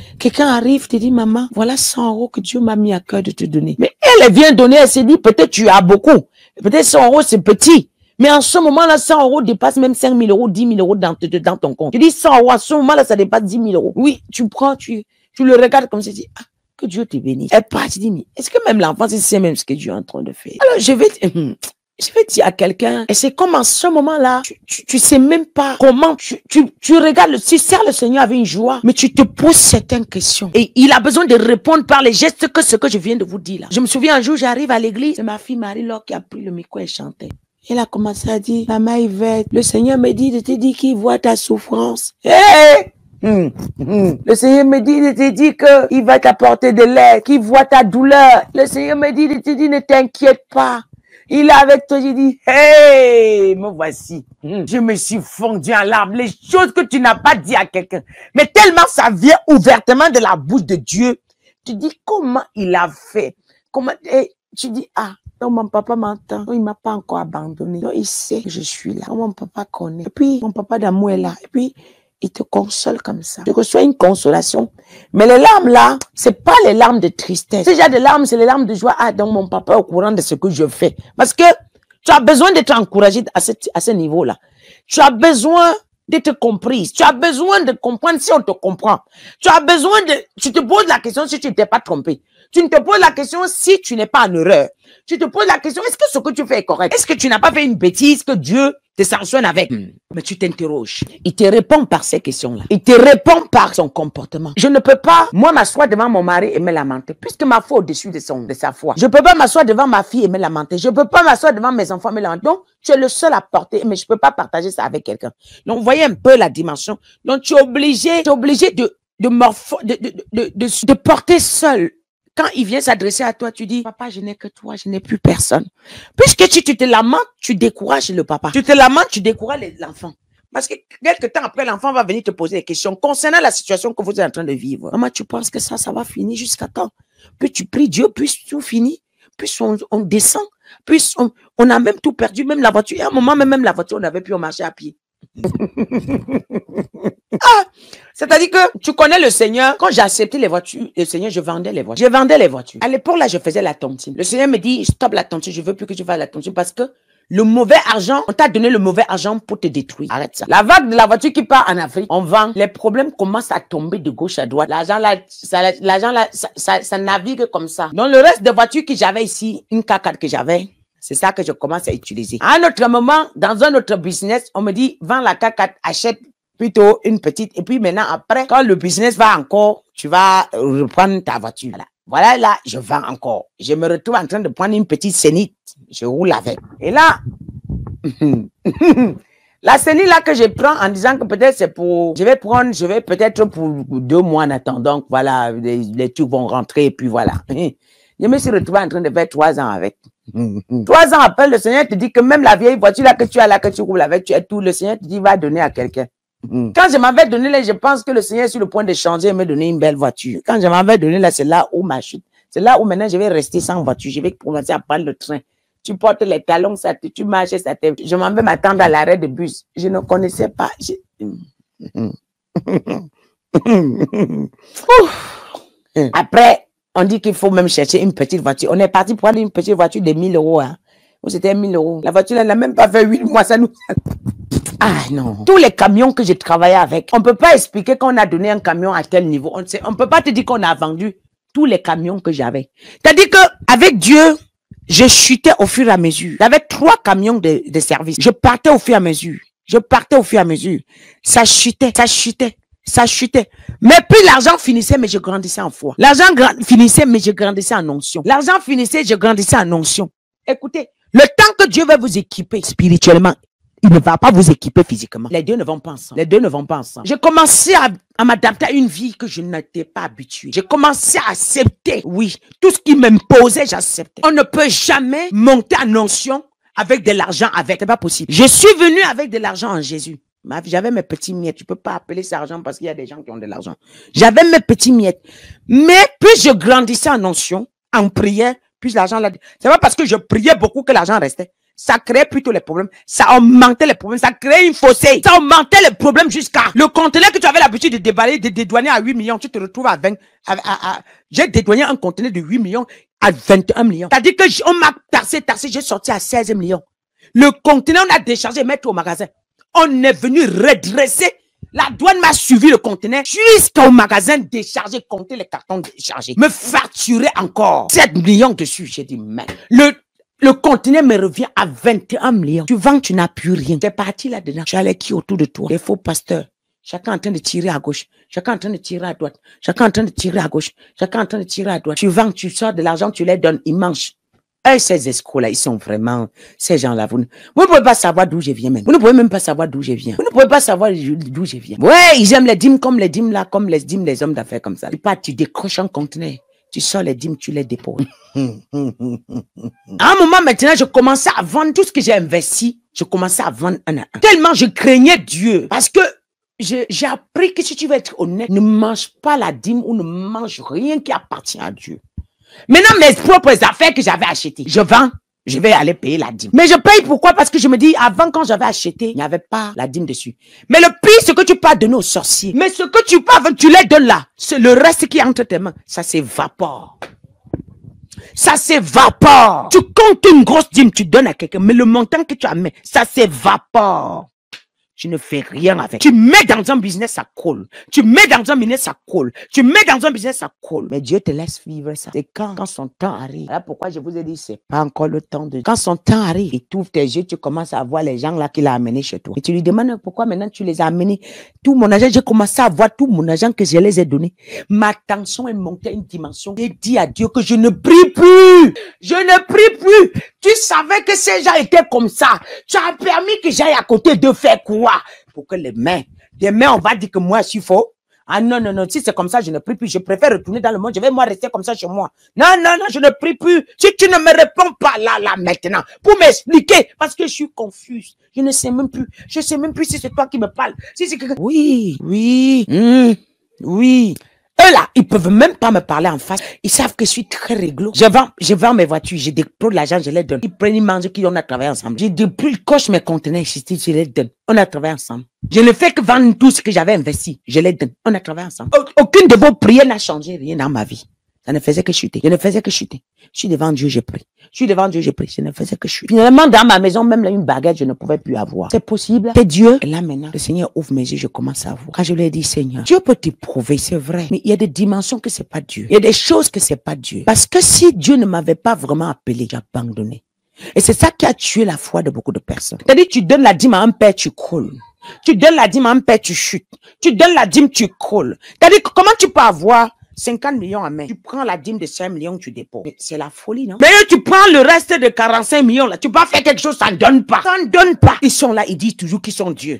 quelqu'un arrive, te dit, maman, voilà cent euros que Dieu m'a mis à cœur de te donner. Mais elle, elle vient donner, elle s'est dit, peut-être tu as beaucoup. Peut-être cent euros, c'est petit. Mais en ce moment-là, cent euros dépasse même cinq mille euros, dix mille euros dans, dans ton compte. Tu dis cent euros, en ce moment-là, ça dépasse dix mille euros. Oui, tu prends, tu, tu le regardes comme ça, tu dis, ah, que Dieu te bénisse. Elle part, tu dis, mais est-ce que même l'enfant, c'est même ce que Dieu est en train de faire? Alors, je vais, je vais dire à quelqu'un, et c'est comme en ce moment-là, tu, tu, tu sais même pas comment, tu, tu, tu regardes, le, tu sers le Seigneur avec une joie, mais tu te poses certaines questions. Et il a besoin de répondre par les gestes que ce que je viens de vous dire là. Je me souviens un jour, j'arrive à l'église, c'est ma fille Marie-Laure qui a pris le micro et chantait. Elle a commencé à dire, maman Yvette, le Seigneur me dit de te dire qu'il voit ta souffrance. Hey! Hum, hum. Le Seigneur me dit de te dire qu'il va t'apporter de l'aide, qu'il voit ta douleur. Le Seigneur me dit de te dire, ne t'inquiète pas. Il est avec toi, j'ai dit, hey, me voici. Hum. Je me suis fondu en larmes. Les choses que tu n'as pas dit à quelqu'un. Mais tellement ça vient ouvertement de la bouche de Dieu. Tu dis, comment il a fait? Comment, et tu dis, ah. Donc, mon papa m'entend. Il m'a pas encore abandonné. Donc, il sait que je suis là. Mon papa connaît. Et puis, mon papa d'amour est là. Et puis, il te console comme ça. Je reçois une consolation. Mais les larmes là, c'est pas les larmes de tristesse. Si j'ai des larmes, c'est les larmes de joie. Ah, donc mon papa est au courant de ce que je fais. Parce que tu as besoin d'être encouragé à ce, à ce niveau-là. Tu as besoin d'être comprise. Tu as besoin de comprendre si on te comprend. Tu as besoin de... Tu te poses la question si tu ne t'es pas trompé. Tu ne te poses la question si tu n'es pas en erreur. Tu te poses la question, est-ce que ce que tu fais est correct? Est-ce que tu n'as pas fait une bêtise que Dieu te sanctionne avec? Mm. Mais tu t'interroges. Il te répond par ces questions-là. Il te répond par son comportement. Je ne peux pas, moi, m'asseoir devant mon mari et me lamenter, puisque ma foi au-dessus de, son, de sa foi. Je ne peux pas m'asseoir devant ma fille et me lamenter. Je ne peux pas m'asseoir devant mes enfants et me lamenter. Donc, tu es le seul à porter, mais je ne peux pas partager ça avec quelqu'un. Donc, vous voyez un peu la dimension. Donc, tu es obligé, tu es obligé de, de, morpho, de, de, de, de, de, de porter seul. Quand il vient s'adresser à toi, tu dis, papa, je n'ai que toi, je n'ai plus personne. Puisque tu, tu te lamentes, tu décourages le papa. Tu te lamentes, tu décourages l'enfant. Parce que quelques temps après, l'enfant va venir te poser des questions concernant la situation que vous êtes en train de vivre. Maman, tu penses que ça, ça va finir jusqu'à quand? Puis tu pries Dieu, puis tout finit, puis on, on descend, puis on, on a même tout perdu, même la voiture. Et à un moment, même, même la voiture, on n'avait plus, on marchait à pied. Ah, c'est-à-dire que tu connais le Seigneur. Quand j'ai accepté les voitures, le Seigneur, je vendais les voitures. Je vendais les voitures. À l'époque, là, je faisais la tontine. Le Seigneur me dit, stop la tontine, je veux plus que tu fasses la tontine parce que le mauvais argent, on t'a donné le mauvais argent pour te détruire. Arrête ça. La vague de la voiture qui part en Afrique, on vend. Les problèmes commencent à tomber de gauche à droite. L'argent là, ça, l'argent là, ça, ça, ça navigue comme ça. Donc, le reste des voitures que j'avais ici, une K quatre que j'avais, c'est ça que je commence à utiliser. À un autre moment, dans un autre business, on me dit, vends la K quatre, achète plutôt une petite. Et puis maintenant, après, quand le business va encore, tu vas reprendre ta voiture. Voilà. Voilà, là, je vends encore. Je me retrouve en train de prendre une petite Scénic. Je roule avec. Et là, la Scénic là que je prends en disant que peut-être c'est pour, je vais prendre, je vais peut-être pour deux mois en attendant que voilà, les, les trucs vont rentrer et puis voilà. Je me suis retrouvé en train de faire trois ans avec. Trois ans après, le Seigneur te dit que même la vieille voiture là que tu as là, que tu roules avec, tu as tout, le Seigneur te dit va donner à quelqu'un. Quand je m'avais donné là, je pense que le Seigneur est sur le point de changer et me donner une belle voiture. Quand je m'avais donné là, c'est là où ma chute. C'est là où maintenant je vais rester sans voiture. Je vais commencer à prendre le train. Tu portes les talons, ça te, tu marches, ça te... Je m'en vais m'attendre à l'arrêt de bus. Je ne connaissais pas. Je... Après, on dit qu'il faut même chercher une petite voiture. On est parti prendre une petite voiture de mille euros. Hein. C'était mille euros. La voiture, elle n'a même pas fait huit mois. Ça nous... Ah non. Tous les camions que j'ai travaillé avec, on ne peut pas expliquer qu'on a donné un camion à tel niveau. On ne peut pas te dire qu'on a vendu tous les camions que j'avais. C'est-à-dire qu'avec Dieu, je chutais au fur et à mesure. J'avais trois camions de, de service. Je partais au fur et à mesure. Je partais au fur et à mesure. Ça chutait, ça chutait, ça chutait. Mais puis l'argent finissait, mais je grandissais en foi. L'argent finissait, mais je grandissais en onction. L'argent finissait, je grandissais en onction. Écoutez, le temps que Dieu va vous équiper spirituellement, il ne va pas vous équiper physiquement. Les deux ne vont pas ensemble. Les deux ne vont pas ensemble. J'ai commencé à, à m'adapter à une vie que je n'étais pas habituée. J'ai commencé à accepter, oui, tout ce qui m'imposait, j'acceptais. On ne peut jamais monter en onction avec de l'argent avec. C'est pas possible. Je suis venu avec de l'argent en Jésus. J'avais mes petits miettes. Tu peux pas appeler ça argent parce qu'il y a des gens qui ont de l'argent. J'avais mes petits miettes. Mais plus je grandissais en onction, en prière, plus l'argent là. C'est pas parce que je priais beaucoup que l'argent restait. ça créait plutôt les problèmes. Ça augmentait les problèmes. Ça créait une fossée. Ça augmentait les problèmes jusqu'à le conteneur que tu avais l'habitude de déballer, de dédouaner à huit millions. Tu te retrouves à vingt. À, à, à, j'ai dédouané un conteneur de huit millions à vingt et un millions. C'est-à-dire que on m'a taxé, taxé, j'ai sorti à seize millions. Le conteneur, on a déchargé, mettre au magasin. On est venu redresser. La douane m'a suivi le conteneur jusqu'au magasin décharger, compter les cartons déchargés. Me facturer encore sept millions dessus. J'ai dit, mais le, le conteneur me revient à vingt et un millions. Tu vends, tu n'as plus rien. T'es parti là-dedans. Tu as les qui autour de toi? Des faux pasteurs. Chacun en train de tirer à gauche. Chacun en train de tirer à droite. Chacun en train de tirer à gauche. Chacun en train de tirer à droite. Tu vends, tu sors de l'argent, tu les donnes, ils mangent. Et ces escrocs-là, ils sont vraiment, ces gens-là, vous ne, vous ne pouvez pas savoir d'où je viens même. Vous ne pouvez même pas savoir d'où je viens. Vous ne pouvez pas savoir d'où je viens. Ouais, ils aiment les dîmes comme les dîmes là, comme les dîmes des hommes d'affaires comme ça. Tu pars, tu décroches un conteneur. Tu sors les dîmes, tu les déposes. À un moment maintenant, je commençais à vendre tout ce que j'ai investi. Je commençais à vendre un à un. Tellement je craignais Dieu. Parce que j'ai appris que si tu veux être honnête, ne mange pas la dîme ou ne mange rien qui appartient à Dieu. Maintenant, mes propres affaires que j'avais achetées, je vends, je vais aller payer la dîme. Mais je paye pourquoi? Parce que je me dis, avant, quand j'avais acheté, il n'y avait pas la dîme dessus. Mais le pire, c'est que tu peux donner aux sorciers. Mais ce que tu peux, tu les donnes là. C'est le reste qui est entre tes mains. Ça s'évapore. Ça s'évapore. Tu comptes une grosse dîme, tu donnes à quelqu'un. Mais le montant que tu as mis, ça s'évapore. Tu ne fais rien avec. Tu mets dans un business, ça coule. Tu mets dans un business, ça coule. Tu mets dans un business, ça coule. Mais Dieu te laisse vivre ça. C'est quand, quand son temps arrive. Là, pourquoi je vous ai dit, c'est pas encore le temps de... Quand son temps arrive, il t'ouvre tes yeux, tu commences à voir les gens là qu'il a amenés chez toi. Et tu lui demandes pourquoi maintenant tu les as amenés. Tout mon argent, j'ai commencé à voir tout mon argent que je les ai donné. Ma tension est montée à une dimension. J'ai dit à Dieu que je ne prie plus. Je ne prie plus. Tu savais que ces gens étaient comme ça. Tu as permis que j'aille à côté de faire quoi? Pour que les mains, des mains, on va dire que moi, je suis faux. Ah non, non, non, si c'est comme ça, je ne prie plus. Je préfère retourner dans le monde. Je vais moi rester comme ça chez moi. Non, non, non, je ne prie plus. Si tu ne me réponds pas là, là, maintenant, pour m'expliquer, parce que je suis confuse. Je ne sais même plus. Je ne sais même plus si c'est toi qui me parles. Si c'est quelqu'un. Oui, oui, mmh, oui. Eux là, ils peuvent même pas me parler en face. Ils savent que je suis très réglo. Je vends, je vends mes voitures, je dépose de l'argent, je les donne. Ils prennent, ils mangent, qui on a travaillé ensemble. Je dépose, coche mes conteneurs, je les donne. On a travaillé ensemble. Je ne fais que vendre tout ce que j'avais investi. Je les donne. On a travaillé ensemble. Aucune de vos prières n'a changé rien dans ma vie. Ça ne faisait que chuter. Je ne faisais que chuter. Je suis devant Dieu, je prie. Je suis devant Dieu, je prie. Je ne faisais que chuter. Finalement, dans ma maison, même là, une baguette, je ne pouvais plus avoir. C'est possible. C'est Dieu. Et là, maintenant, le Seigneur ouvre mes yeux, je commence à voir. Quand je lui ai dit, Seigneur, Dieu peut t'éprouver, c'est vrai. Mais il y a des dimensions que c'est pas Dieu. Il y a des choses que c'est pas Dieu. Parce que si Dieu ne m'avait pas vraiment appelé, j'ai abandonné. Et c'est ça qui a tué la foi de beaucoup de personnes. C'est-à-dire, tu donnes la dîme à un père, tu croules. Tu donnes la dîme à un père, tu chutes. Tu donnes la dîme, tu croules. C'est-à-dire, comment tu peux avoir cinquante millions à main. Tu prends la dîme de cinq millions, tu déposes. C'est la folie, non? Mais tu prends le reste de quarante-cinq millions, là. Tu peux faire quelque chose, ça ne donne pas. Ça ne donne pas. Ils sont là, ils disent toujours qu'ils sont Dieu.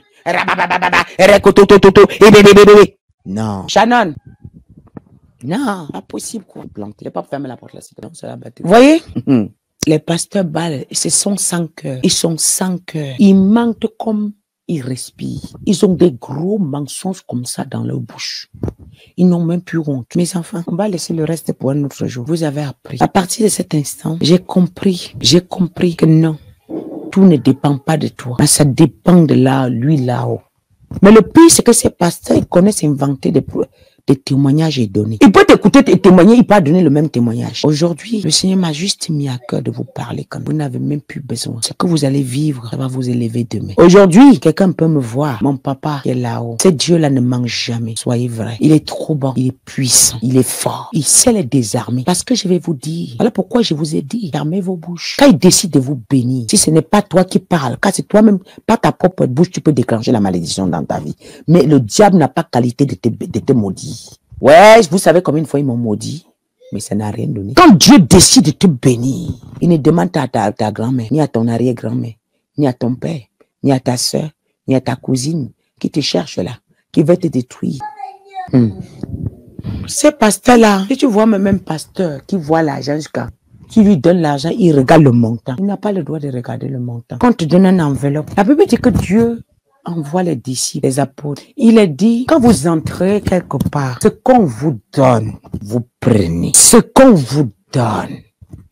Non. Shannon. Non, pas possible, quoi. Il n'est pas fermer la porte là, c'est la bâtisse. Vous voyez? Les pasteurs balles, ce sont sans cœur. Ils sont sans cœur. Ils mentent comme ils respirent. Ils ont des gros mensonges comme ça dans leur bouche. Ils n'ont même plus honte. Mes enfants, on va laisser le reste pour un autre jour. Vous avez appris. À partir de cet instant, j'ai compris, j'ai compris que non, tout ne dépend pas de toi. Mais ça dépend de là, lui là-haut. Mais le pire, c'est que ces pasteurs, ils connaissent inventer des, des témoignages et donner. Il peut t'écouter et témoigner, il peut donner le même témoignage. Aujourd'hui, le Seigneur m'a juste mis à cœur de vous parler quand vous n'avez même plus besoin. Ce que vous allez vivre, ça va vous élever demain. Aujourd'hui, quelqu'un peut me voir. Mon papa qui est là-haut. Ce Dieu-là ne mange jamais. Soyez vrai. Il est trop bon. Il est puissant. Il est fort. Il sait les désarmer. Parce que je vais vous dire. Voilà pourquoi je vous ai dit. Fermez vos bouches. Quand il décide de vous bénir, si ce n'est pas toi qui parles, car c'est toi-même, par ta propre bouche, tu peux déclencher la malédiction dans ta vie. Mais le diable n'a pas qualité de te, de te maudire. Ouais, vous savez combien de fois ils m'ont maudit, mais ça n'a rien donné. Quand Dieu décide de te bénir, il ne demande à ta, ta grand-mère, ni à ton arrière-grand-mère, ni à ton père, ni à ta soeur, ni à ta cousine qui te cherche là, qui veut te détruire. Hmm. Ces pasteurs-là, si tu vois même un pasteur qui voit l'argent jusqu'à, qui lui donne l'argent, il regarde le montant. Il n'a pas le droit de regarder le montant. Quand on te donne une enveloppe, la Bible dit que Dieu envoie les disciples, les apôtres. Il est dit, quand vous entrez quelque part, ce qu'on vous donne, vous prenez. Ce qu'on vous donne,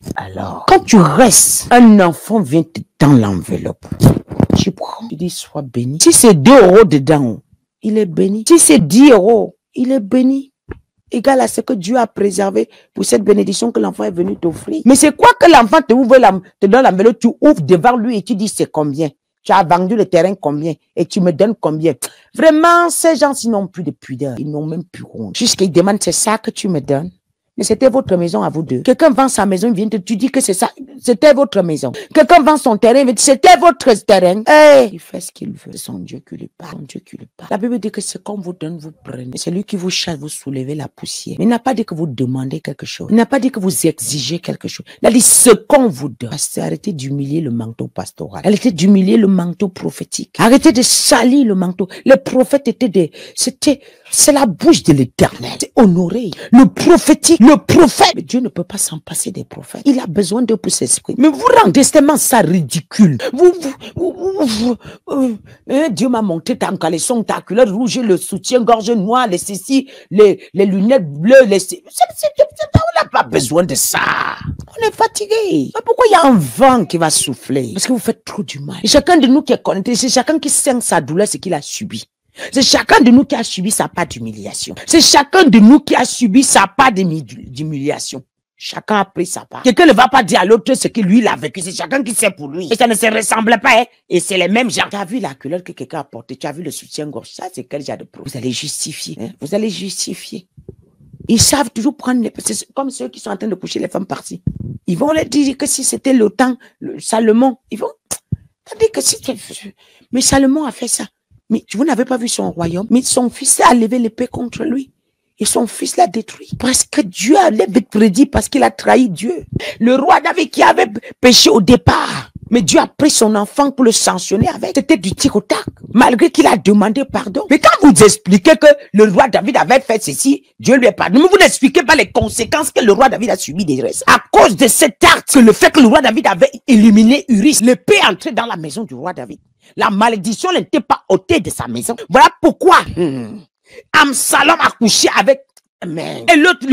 Alors, quand tu restes, un enfant vient te dans l'enveloppe. Tu prends, tu dis, sois béni. Si c'est deux euros dedans, il est béni. Si c'est dix euros, il est béni. Égal à ce que Dieu a préservé pour cette bénédiction que l'enfant est venu t'offrir. Mais c'est quoi que l'enfant te ouvre la, te donne l'enveloppe, tu ouvres devant lui et tu dis, c'est combien? Tu as vendu le terrain combien? Et tu me donnes combien? Vraiment, ces gens-ci n'ont plus de pudeur. Ils n'ont même plus honte. Jusqu'ils demandent, c'est ça que tu me donnes? Mais c'était votre maison à vous deux. Quelqu'un vend sa maison, il vient te tu dis que c'est ça, c'était votre maison. Quelqu'un vend son terrain, il dit c'était votre terrain. Hey, il fait ce qu'il veut. C'est son Dieu qui lui parle. Son Dieu qui lui parle. La Bible dit que c'est qu'on vous donne, vous prenez. C'est lui qui vous chasse, vous soulevez la poussière. Mais il n'a pas dit que vous demandez quelque chose. Il n'a pas dit que vous exigez quelque chose. Il a dit ce qu'on vous donne. Arrêtez d'humilier le manteau pastoral. Arrêtez d'humilier le manteau prophétique. Arrêtez de salir le manteau. Les prophètes étaient des, c'était, c'est la bouche de l'Éternel. C'est honoré. Le prophétique, le prophète. Mais Dieu ne peut pas s'en passer des prophètes. Il a besoin d'eux pour s'exprimer. Mais vous rendez tellement ça ridicule. Vous, vous, vous, vous, vous euh, euh, Dieu m'a montré ta caleçon, ta culotte rouge, le soutien-gorge noir, les ceci, les, les lunettes bleues, les... C est, c est, c est, on n'a pas besoin de ça. On est fatigué. Mais pourquoi il y a un vent qui va souffler? Parce que vous faites trop du mal. Et chacun de nous qui est connecté, c'est chacun qui sent sa douleur, ce qu'il a subi. C'est chacun de nous qui a subi sa part d'humiliation. C'est chacun de nous qui a subi sa part d'humiliation. Chacun a pris sa part. Quelqu'un ne va pas dire à l'autre ce que lui il a vécu. C'est chacun qui sait pour lui. Et ça ne se ressemble pas. Hein? Et c'est les mêmes gens. Tu as vu la culotte que quelqu'un a portée. Tu as vu le soutien-gorge. Ça, c'est quel genre de preuve? Vous allez justifier. Hein? Vous allez justifier. Ils savent toujours prendre les... C'est comme ceux qui sont en train de coucher les femmes par-ci. Ils vont leur dire que si c'était le temps, le Salomon, ils vont... dire que si... Mais Salomon a fait ça. Mais vous n'avez pas vu son royaume. Mais son fils a levé l'épée contre lui. Et son fils l'a détruit. Parce que Dieu avait prédit, parce qu'il a trahi Dieu. Le roi David qui avait péché au départ. Mais Dieu a pris son enfant pour le sanctionner avec. C'était du tic au tac. Malgré qu'il a demandé pardon. Mais quand vous expliquez que le roi David avait fait ceci, Dieu lui a pardonné. Mais vous n'expliquez pas les conséquences que le roi David a subies des restes. À cause de cet acte, le fait que le roi David avait éliminé Uris, l'épée est entrée dans la maison du roi David. La malédiction n'était pas ôtée de sa maison. Voilà pourquoi hmm, Absalom a couché avec... Amen. Et l'autre,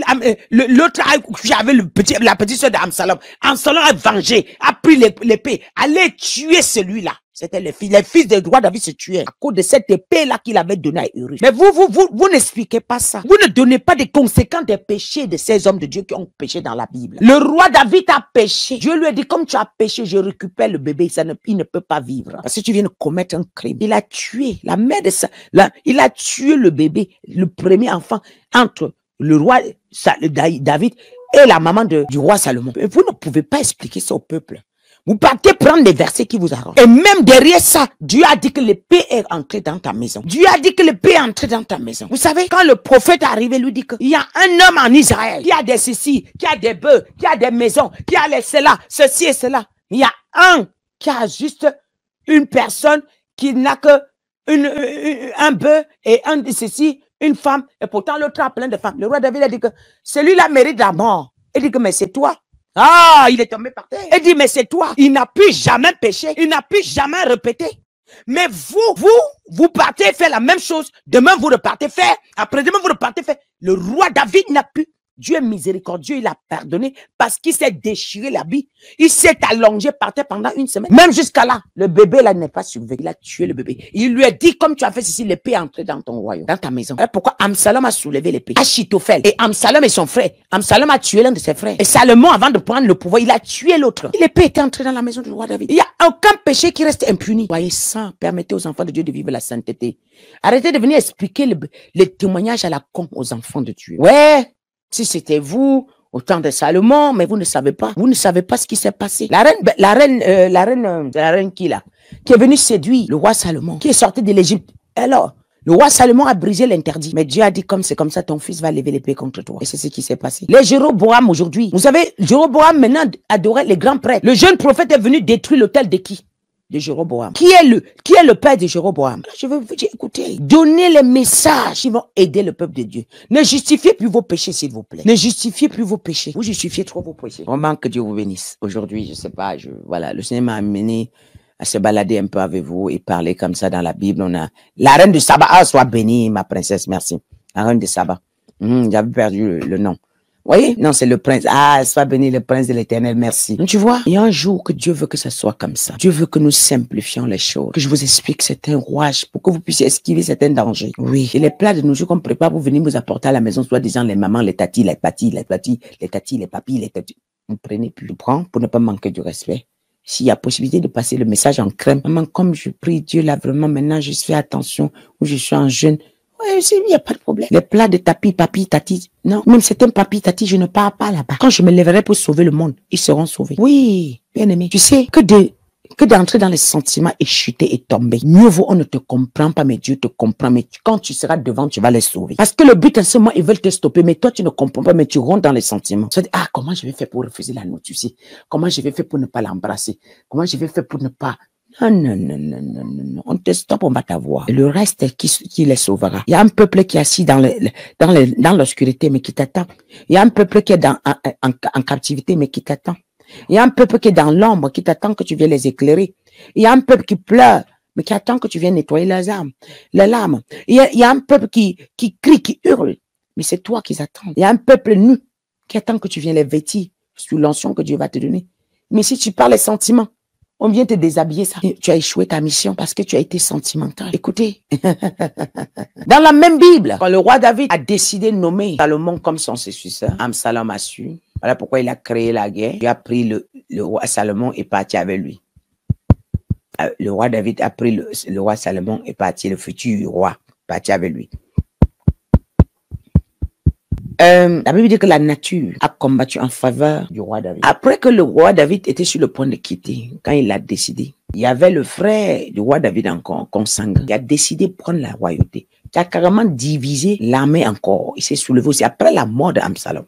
l'autre a couché avec le petit, la petite soeur d'Absalom. Absalom a vengé, a pris l'épée, allait tuer celui-là. C'était les fils. Les fils du roi David se tuaient à cause de cette épée-là qu'il avait donnée à Uri. Mais vous, vous, vous, vous n'expliquez pas ça. Vous ne donnez pas des conséquences des péchés de ces hommes de Dieu qui ont péché dans la Bible. Le roi David a péché. Dieu lui a dit, comme tu as péché, je récupère le bébé. Ça ne, il ne peut pas vivre. Parce que tu viens de commettre un crime. Il a tué la mère de ça. Là, il a tué le bébé, le premier enfant, entre le roi David et la maman de, du roi Salomon. Mais vous ne pouvez pas expliquer ça au peuple. Vous partez prendre des versets qui vous arrangent. Et même derrière ça, Dieu a dit que l'épée est entrée dans ta maison. Dieu a dit que l'épée est entrée dans ta maison. Vous savez, quand le prophète est arrivé, lui dit qu'il y a un homme en Israël qui a des ceci, qui a des bœufs, qui a des maisons, qui a les cela, ceci et cela. Il y a un qui a juste une personne qui n'a que une, une, un bœuf et un de ceci, une femme, et pourtant l'autre a plein de femmes. Le roi David a dit que celui-là mérite la mort. Il dit que mais c'est toi. Ah, il est tombé par terre. Il dit, mais c'est toi. Il n'a plus jamais péché. Il n'a plus jamais répété. Mais vous, vous, vous partez faire la même chose. Demain, vous repartez faire. Après-demain, vous repartez faire. Le roi David n'a plus. Dieu est miséricordieux, il a pardonné parce qu'il s'est déchiré l'habit. Il s'est allongé par terre pendant une semaine. Même jusqu'à là, le bébé là n'est pas survécu. Il a tué le bébé. Il lui a dit, comme tu as fait ceci, l'épée est entrée dans ton royaume, dans ta maison. Et pourquoi Absalom a soulevé l'épée? Achitophel. Et Absalom est son frère. Absalom a tué l'un de ses frères. Et Salomon, avant de prendre le pouvoir, il a tué l'autre. L'épée était entrée dans la maison du roi David. Il n'y a aucun péché qui reste impuni. Soyez saints, permettez aux enfants de Dieu de vivre la sainteté. Arrêtez de venir expliquer le, les témoignages à la con aux enfants de Dieu. Ouais. Si c'était vous, au temps de Salomon, mais vous ne savez pas. Vous ne savez pas ce qui s'est passé. La reine, la reine, euh, la reine, euh, la reine qui là, qui est venue séduire le roi Salomon, qui est sorti de l'Égypte. Alors, le roi Salomon a brisé l'interdit. Mais Dieu a dit, comme c'est comme ça, ton fils va lever l'épée contre toi. Et c'est ce qui s'est passé. Les Jéroboam aujourd'hui, vous savez, Jéroboam maintenant adorait les grands prêtres. Le jeune prophète est venu détruire l'autel de qui? De Jéroboam. Qui est le, qui est le père de Jéroboam? Je veux vous dire, écoutez, donnez les messages qui vont aider le peuple de Dieu. Ne justifiez plus vos péchés, s'il vous plaît. Ne justifiez plus vos péchés. Vous justifiez trop vos péchés. Vraiment que Dieu vous bénisse. Aujourd'hui, je sais pas, je, voilà, le Seigneur m'a amené à se balader un peu avec vous et parler comme ça dans la Bible. On a la reine de Saba. Ah, sois bénie, ma princesse, merci. La reine de Saba. Mmh, j'avais perdu le, le nom. voyez? Non, c'est le prince. Ah, sois béni le prince de l'éternel, merci. Donc, tu vois, il y a un jour que Dieu veut que ça soit comme ça. Dieu veut que nous simplifions les choses, que je vous explique certains rouages pour que vous puissiez esquiver certains dangers. Oui. Et les plats de nos jours qu'on prépare pour venir vous apporter à la maison, soit disant les mamans, les tatis, les patis, les patis, les tatis, les papis, les tatis. Vous prenez plus. Je prends pour ne pas manquer du respect. S'il y a possibilité de passer le message en crème, maman, comme je prie Dieu là, vraiment, maintenant, je fais attention, ou je suis en jeûne. Oui, il n'y a pas de problème. Les plats de tapis, papi, tati, non, même certains papi, tati, je ne pars pas là-bas. Quand je me lèverai pour sauver le monde, ils seront sauvés. Oui, bien aimé. Tu sais, que de, que d'entrer dans les sentiments et chuter et tomber. Mieux vaut, on ne te comprend pas, mais Dieu te comprend. Mais quand tu seras devant, tu vas les sauver. Parce que le but, en ce moment, ils veulent te stopper, mais toi, tu ne comprends pas, mais tu rentres dans les sentiments. Tu vas dire, ah, comment je vais faire pour refuser la nourriture, tu sais? Comment je vais faire pour ne pas l'embrasser? Comment je vais faire pour ne pas... Non, non, non, non, non, non, non. On te stoppe, on va t'avoir. Et le reste, qui, qui les sauvera? Il y a un peuple qui est assis dans le, dans le, dans l'obscurité, mais qui t'attend. Il y a un peuple qui est dans, en, en, en captivité, mais qui t'attend. Il y a un peuple qui est dans l'ombre, qui t'attend que tu viennes les éclairer. Il y a un peuple qui pleure, mais qui attend que tu viennes nettoyer les larmes. Les larmes. Il y a, il y a un peuple qui, qui crie, qui hurle, mais c'est toi qui attends. Il y a un peuple nu, qui attend que tu viennes les vêtir sous l'onction que Dieu va te donner. Mais si tu parles les sentiments, on vient te déshabiller ça. Tu as échoué ta mission parce que tu as été sentimental. Écoutez, dans la même Bible, quand le roi David a décidé de nommer Salomon comme son successeur, Absalom a su. Voilà pourquoi il a créé la guerre. Il a pris le, le roi Salomon et parti avec lui. Le roi David a pris le, le roi Salomon et parti, le futur roi, parti avec lui. Euh, la Bible dit que la nature a combattu en faveur du roi David. Après que le roi David était sur le point de quitter, quand il a décidé, il y avait le frère du roi David encore, consanguin, qui a décidé de prendre la royauté, qui a carrément divisé l'armée encore. Il s'est soulevé aussi après la mort d'Absalom.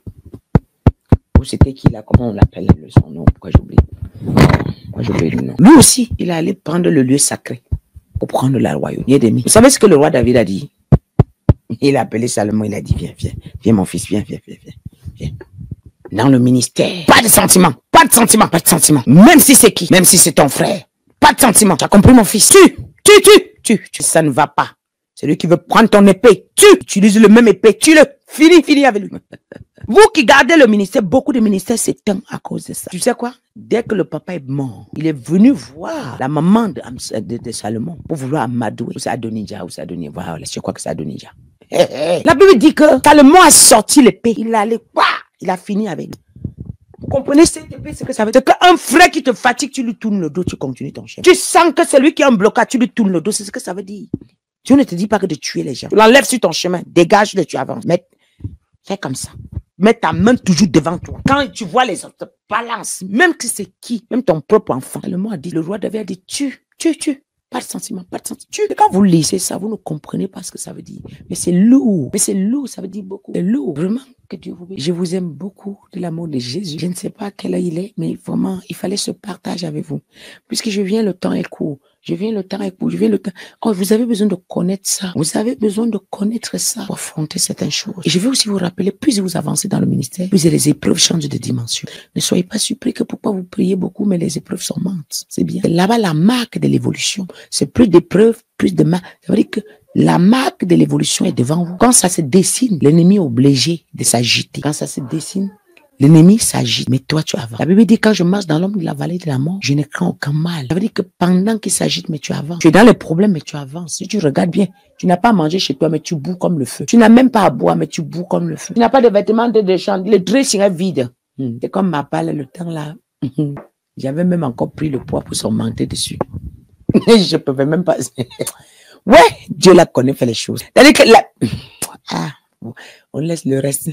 C'était qui là? Comment on l'appelle son nom? Pourquoi j'oublie? Pourquoi j'oublie le nom? Lui aussi, il est allé prendre le lieu sacré pour prendre la royauté. Vous savez ce que le roi David a dit? Il a appelé Salomon, il a dit, viens, viens, viens mon fils, viens, viens, viens, viens, viens. Dans le ministère, pas de sentiment, pas de sentiment, pas de sentiment. Même si c'est qui, même si c'est ton frère, pas de sentiment. Tu as compris mon fils? Tu, tu, tu, tu, tu, ça ne va pas. Celui qui veut prendre ton épée, tu utilises le même épée, tu le finis, finis avec lui. Vous qui gardez le ministère, beaucoup de ministères s'éteignent à cause de ça. Tu sais quoi? Dès que le papa est mort, il est venu voir la maman de, de, de Salomon pour vouloir amadouer. Ou c'est Adonijah, ou c'est Adonijah. Voilà, je crois que c'est Adonijah. Hey, hey. La Bible dit que Salomon a sorti l'épée. Il a allé, quoi? Il a fini avec lui. Vous comprenez cette épée, ce que ça veut dire? C'est qu'un frère qui te fatigue, tu lui tournes le dos, tu continues ton chemin. Tu sens que c'est lui qui est en blocage, tu lui tournes le dos, c'est ce que ça veut dire. Dieu ne te dit pas que de tuer les gens. Tu l'enlèves sur ton chemin, dégage-le, tu avances. Mais fais comme ça. Mets ta main toujours devant toi. Quand tu vois les autres, balance. Même que c'est qui, même ton propre enfant. Le mot a dit, le roi David a dit, tu, tu, tu. Pas de sentiment, pas de sentiment. Tu. Et quand vous lisez ça, vous ne comprenez pas ce que ça veut dire. Mais c'est lourd. Mais c'est lourd, ça veut dire beaucoup. C'est lourd. Vraiment, que Dieu vous bénisse. Je vous aime beaucoup de l'amour de Jésus. Je ne sais pas quelle heure il est, mais vraiment, il fallait ce partage avec vous. Puisque je viens, le temps est court. Je viens, le temps est court. Je viens, le temps. Oh, vous avez besoin de connaître ça. Vous avez besoin de connaître ça pour affronter certaines choses. Et je veux aussi vous rappeler, plus vous avancez dans le ministère, plus les épreuves changent de dimension. Ne soyez pas surpris que pourquoi vous priez beaucoup, mais les épreuves s'augmentent. C'est bien. C'est là-bas la marque de l'évolution. C'est plus d'épreuves, plus de marques. Ça veut dire que la marque de l'évolution est devant vous. Quand ça se dessine, l'ennemi est obligé de s'agiter. Quand ça se dessine, l'ennemi s'agite, mais toi tu avances. La Bible dit quand je marche dans l'ombre de la vallée de la mort, je ne crains aucun mal. Ça veut dire que pendant qu'il s'agite, mais tu avances. Tu es dans les problèmes, mais tu avances. Si tu regardes bien, tu n'as pas à manger chez toi, mais tu boues comme le feu. Tu n'as même pas à boire, mais tu boues comme le feu. Tu n'as pas de vêtements de déchant. Le dressing est vide. Hmm. C'est comme ma balle, le temps là. J'avais même encore pris le poids pour s'augmenter dessus. Je ne pouvais même pas. Ouais, Dieu la connaît, fait les choses. C'est-à-dire que la... Ah. On laisse le reste.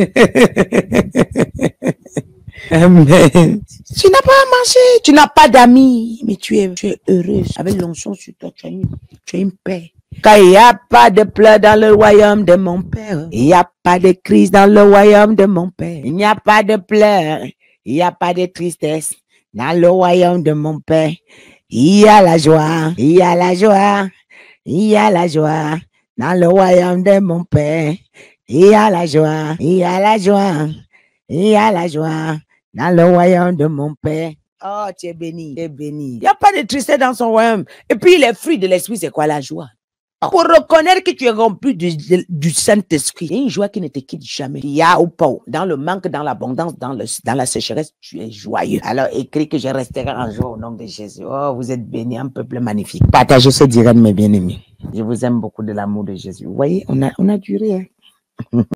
Amen. Tu n'as pas à manger, tu n'as pas d'amis, mais tu es, tu es heureuse. Avec l'onction sur toi, tu as une, tu as une paix. Car il n'y a pas de pleurs dans le royaume de mon Père. Il n'y a pas de crise dans le royaume de mon Père. Il n'y a pas de pleurs, il n'y a pas de tristesse dans le royaume de mon Père. Il y a la joie, il y a la joie, il y a la joie. Dans le royaume de mon Père, il y a la joie, il y a la joie, il y a la joie. Dans le royaume de mon Père. Oh, tu es béni, tu es béni. Il n'y a pas de tristesse dans son royaume. Et puis, les fruits de l'esprit, c'est quoi la joie? Pour reconnaître que tu es rempli du, du Saint-Esprit. Il y a une joie qui ne te quitte jamais. Il y a ou pas, dans le manque, dans l'abondance, dans, le, dans la sécheresse, tu es joyeux. Alors écris que je resterai en joie au nom de Jésus. Oh, vous êtes bénis, un peuple magnifique. Partagez ce direct, mes bien-aimés. Je vous aime beaucoup de l'amour de Jésus. Vous voyez, on a, on a duré. Hein?